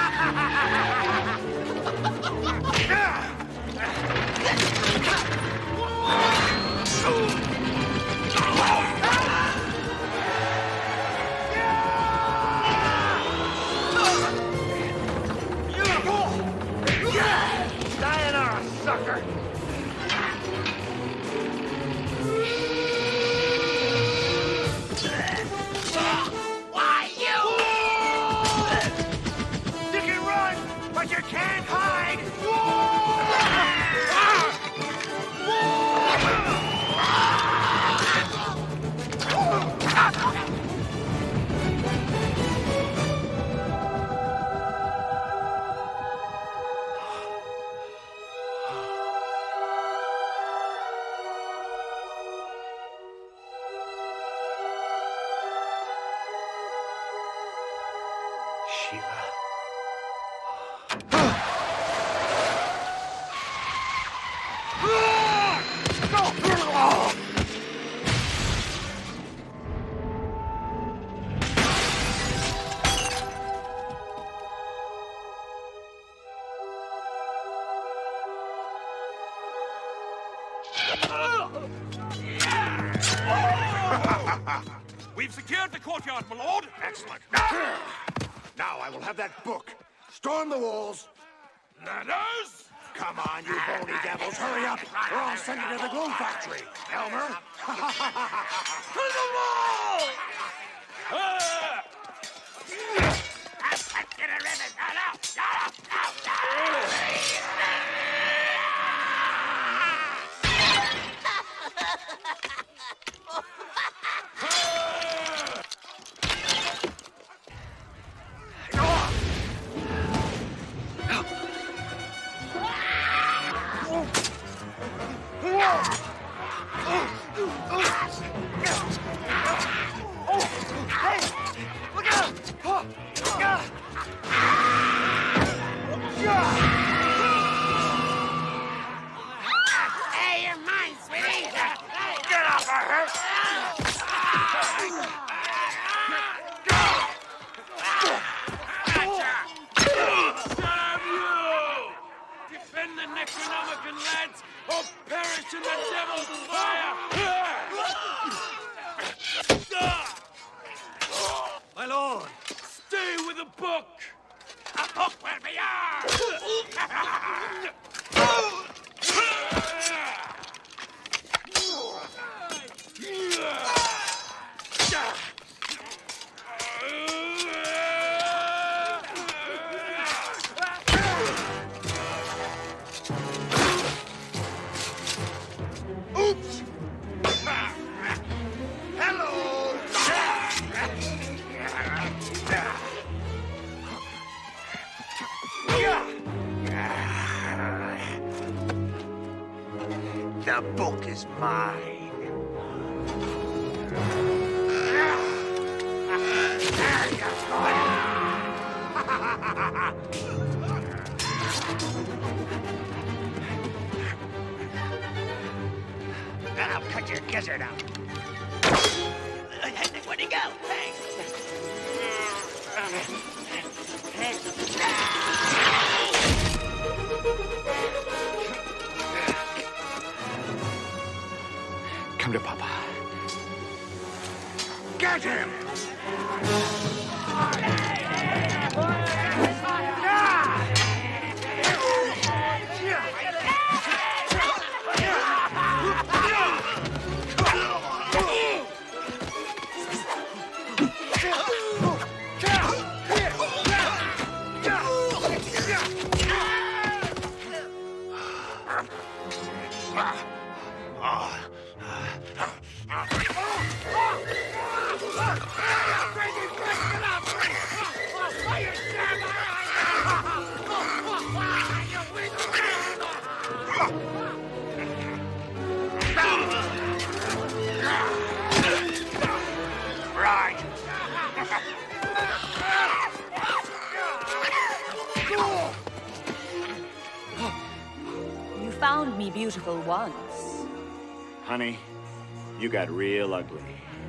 Sayonara, sucker! Why you? You can run, but you can't hide! We've secured the courtyard, my lord. Excellent. Now I will have that book. Storm the walls. Ladders? Come on, you bony devils, hurry up, or I'll send you to the glue factory. Elmer? To the wall! Ah! Get a ribbon! No, no, no, no, no! The book is mine. Then I'll cut your gizzard out. Where'd he go? Hey. Come to Papa. Get him! You found me beautiful once. Honey, you got real ugly.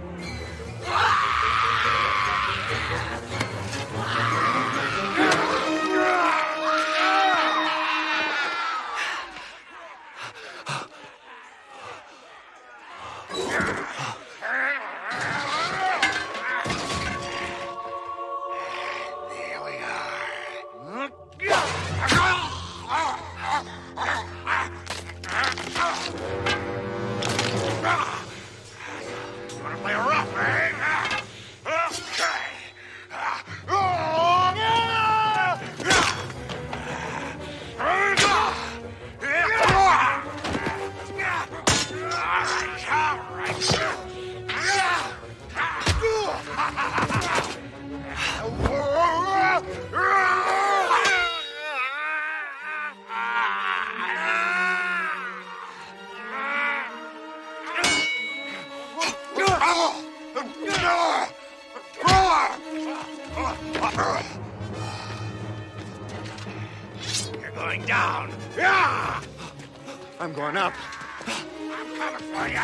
You're going down. I'm going up. I'm coming for you.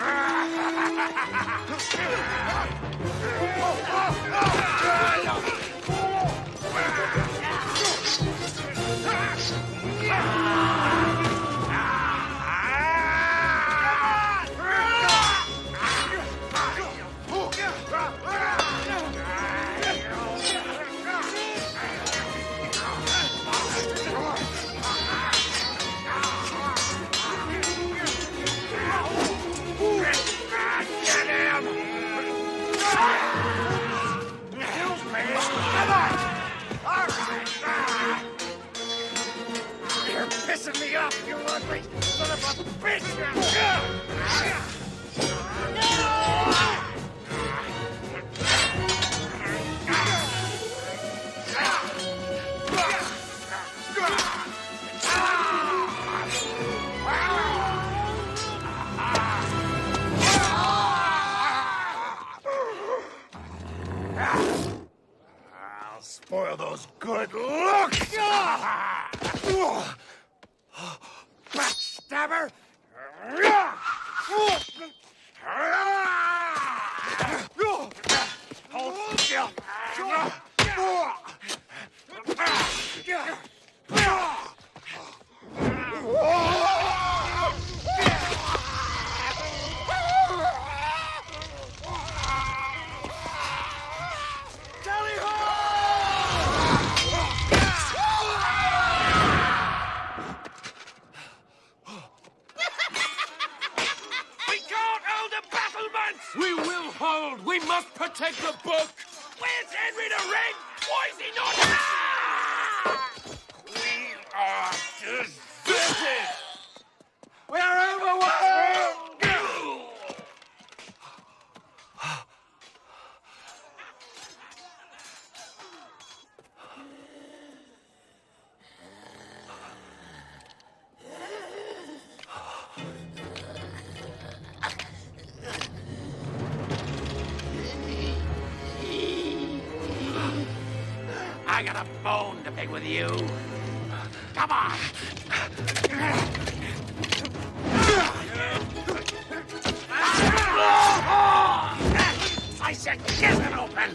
You're pissing me off, you ugly son of a bitch! I'll spoil those good looks! Backstabber! Hold still! We will hold. We must protect the book. Where's Henry the Red? Why is he not? Ah! We are deserted. We are overwhelmed! I got a bone to pick with you. Come on. I said, get it open.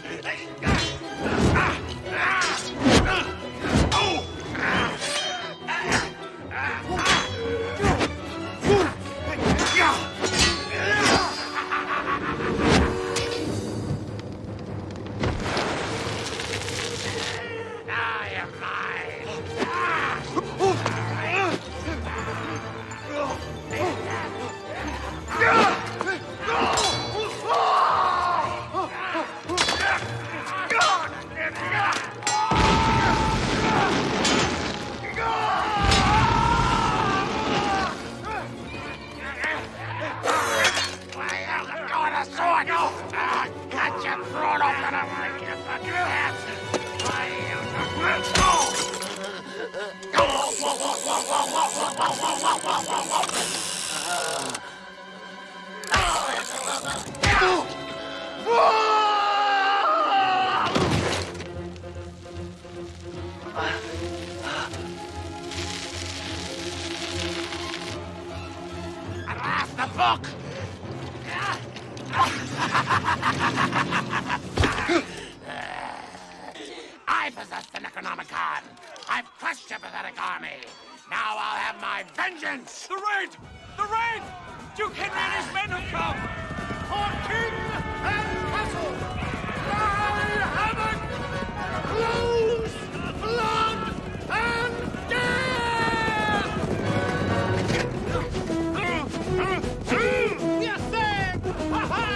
I possess the Necronomicon. I've crushed your pathetic army. Now I'll have my vengeance. The raid! The raid! Duke Henry and his men have come! For king and castle! Cry havoc! Blows, blood, and death! Yes, sir! Ha-ha!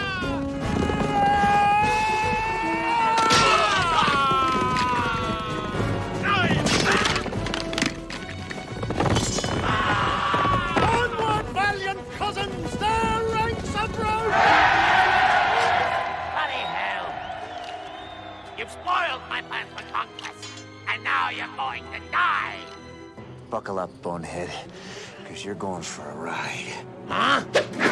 Spoiled my plans for conquest, and now you're going to die. Buckle up, bonehead, because you're going for a ride. Huh?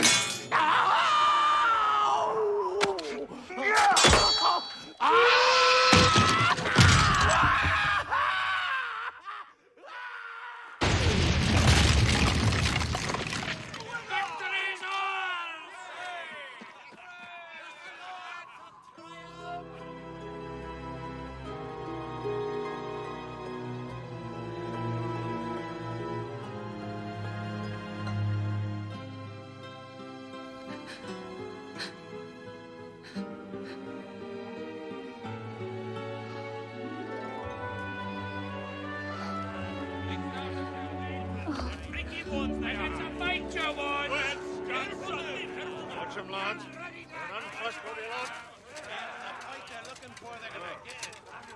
Watch them, lads. They're an untrustworthy lot. The fight they're looking for, they're gonna get.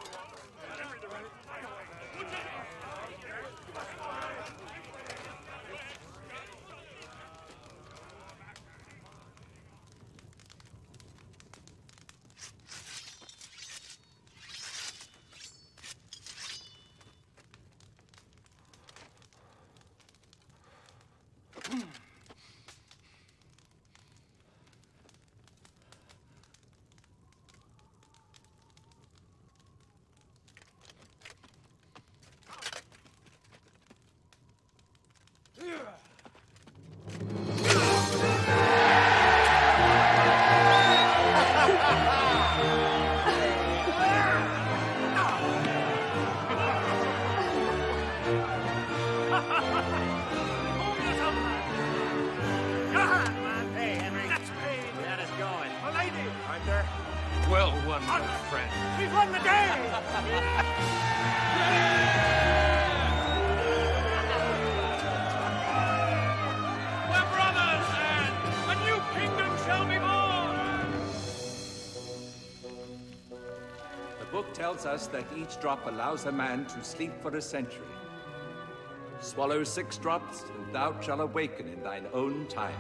Well won, my friend. We've won the day! We're brothers, and a new kingdom shall be born! The book tells us that each drop allows a man to sleep for a century. Swallow six drops, and thou shalt awaken in thine own time.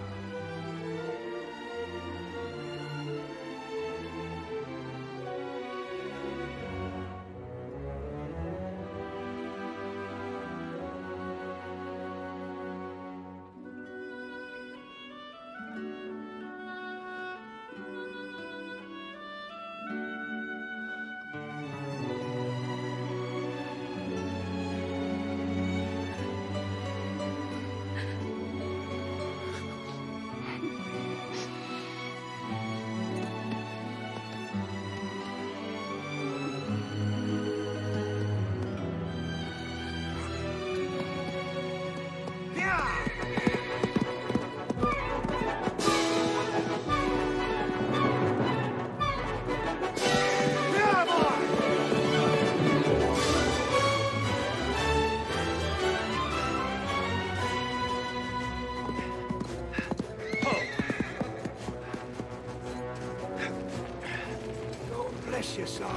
Bless you, son.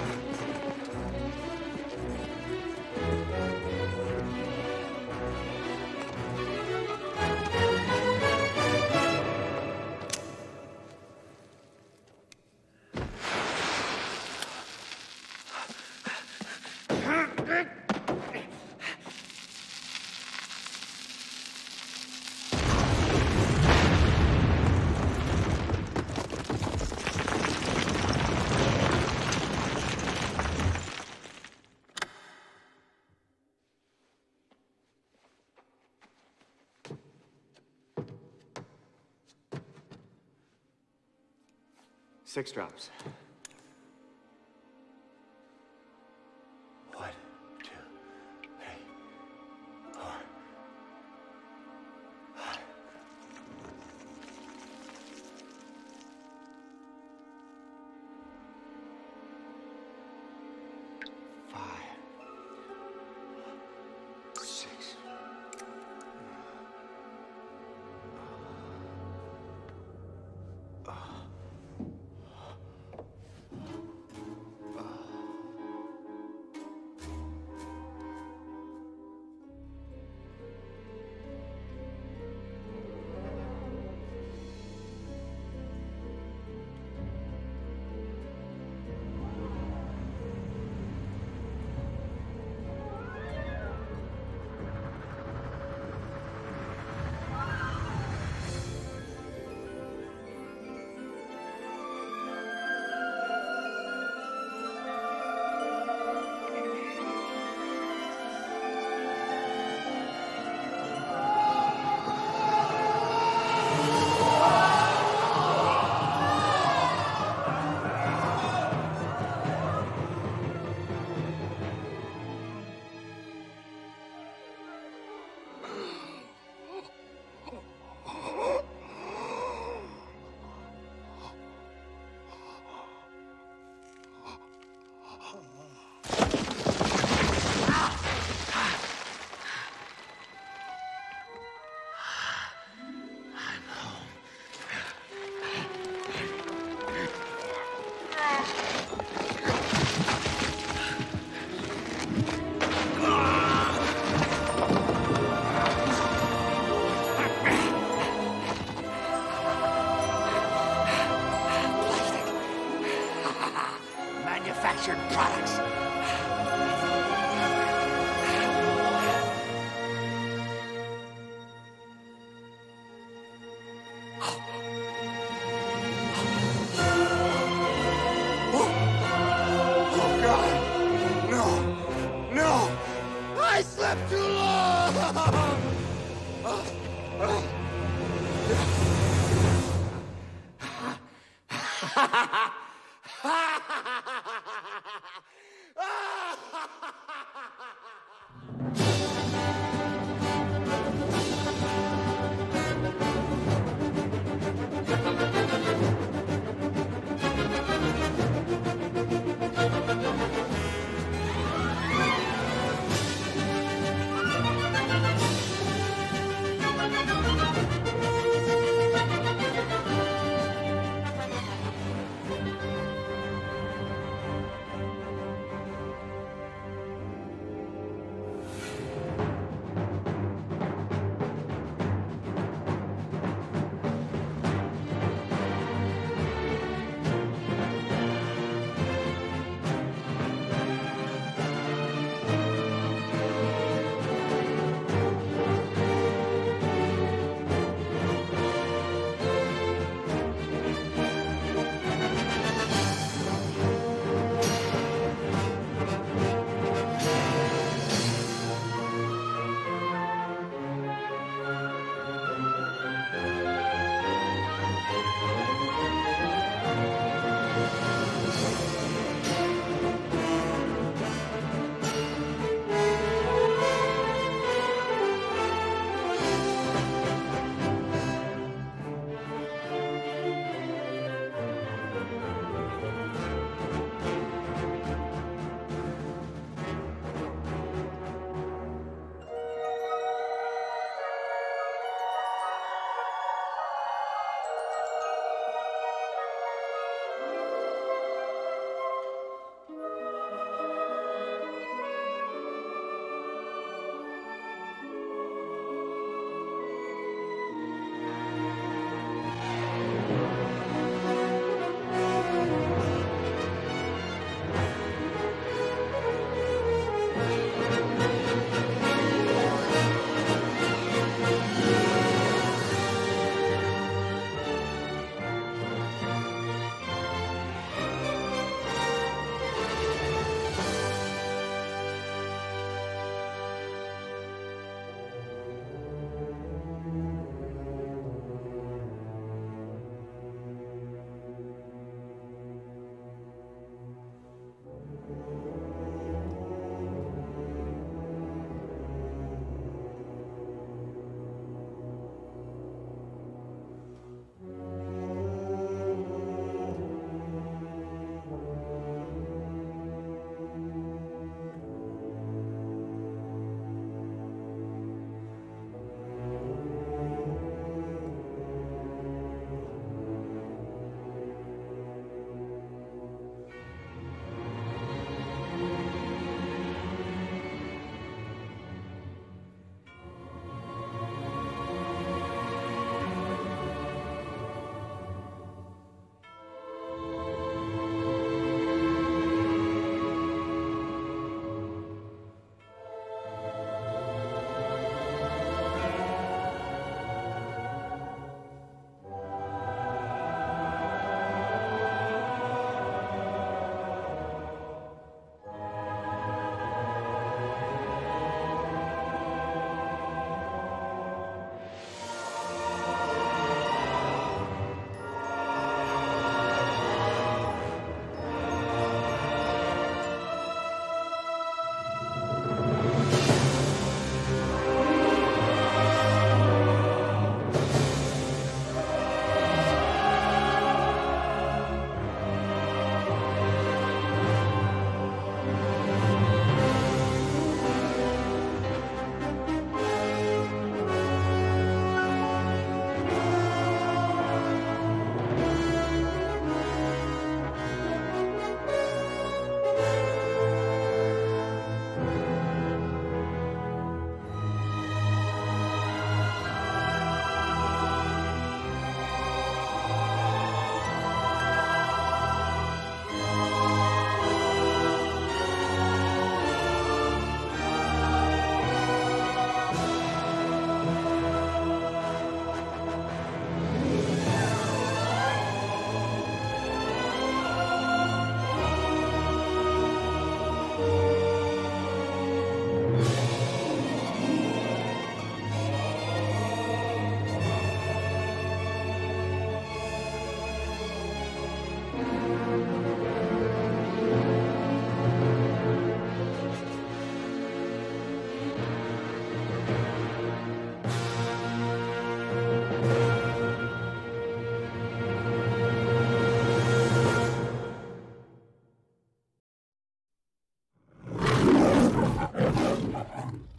Six drops. One, two, three, four, five. Five. Six. Manufactured products. Oh, God. No. No. I slept too long. Necronomicon.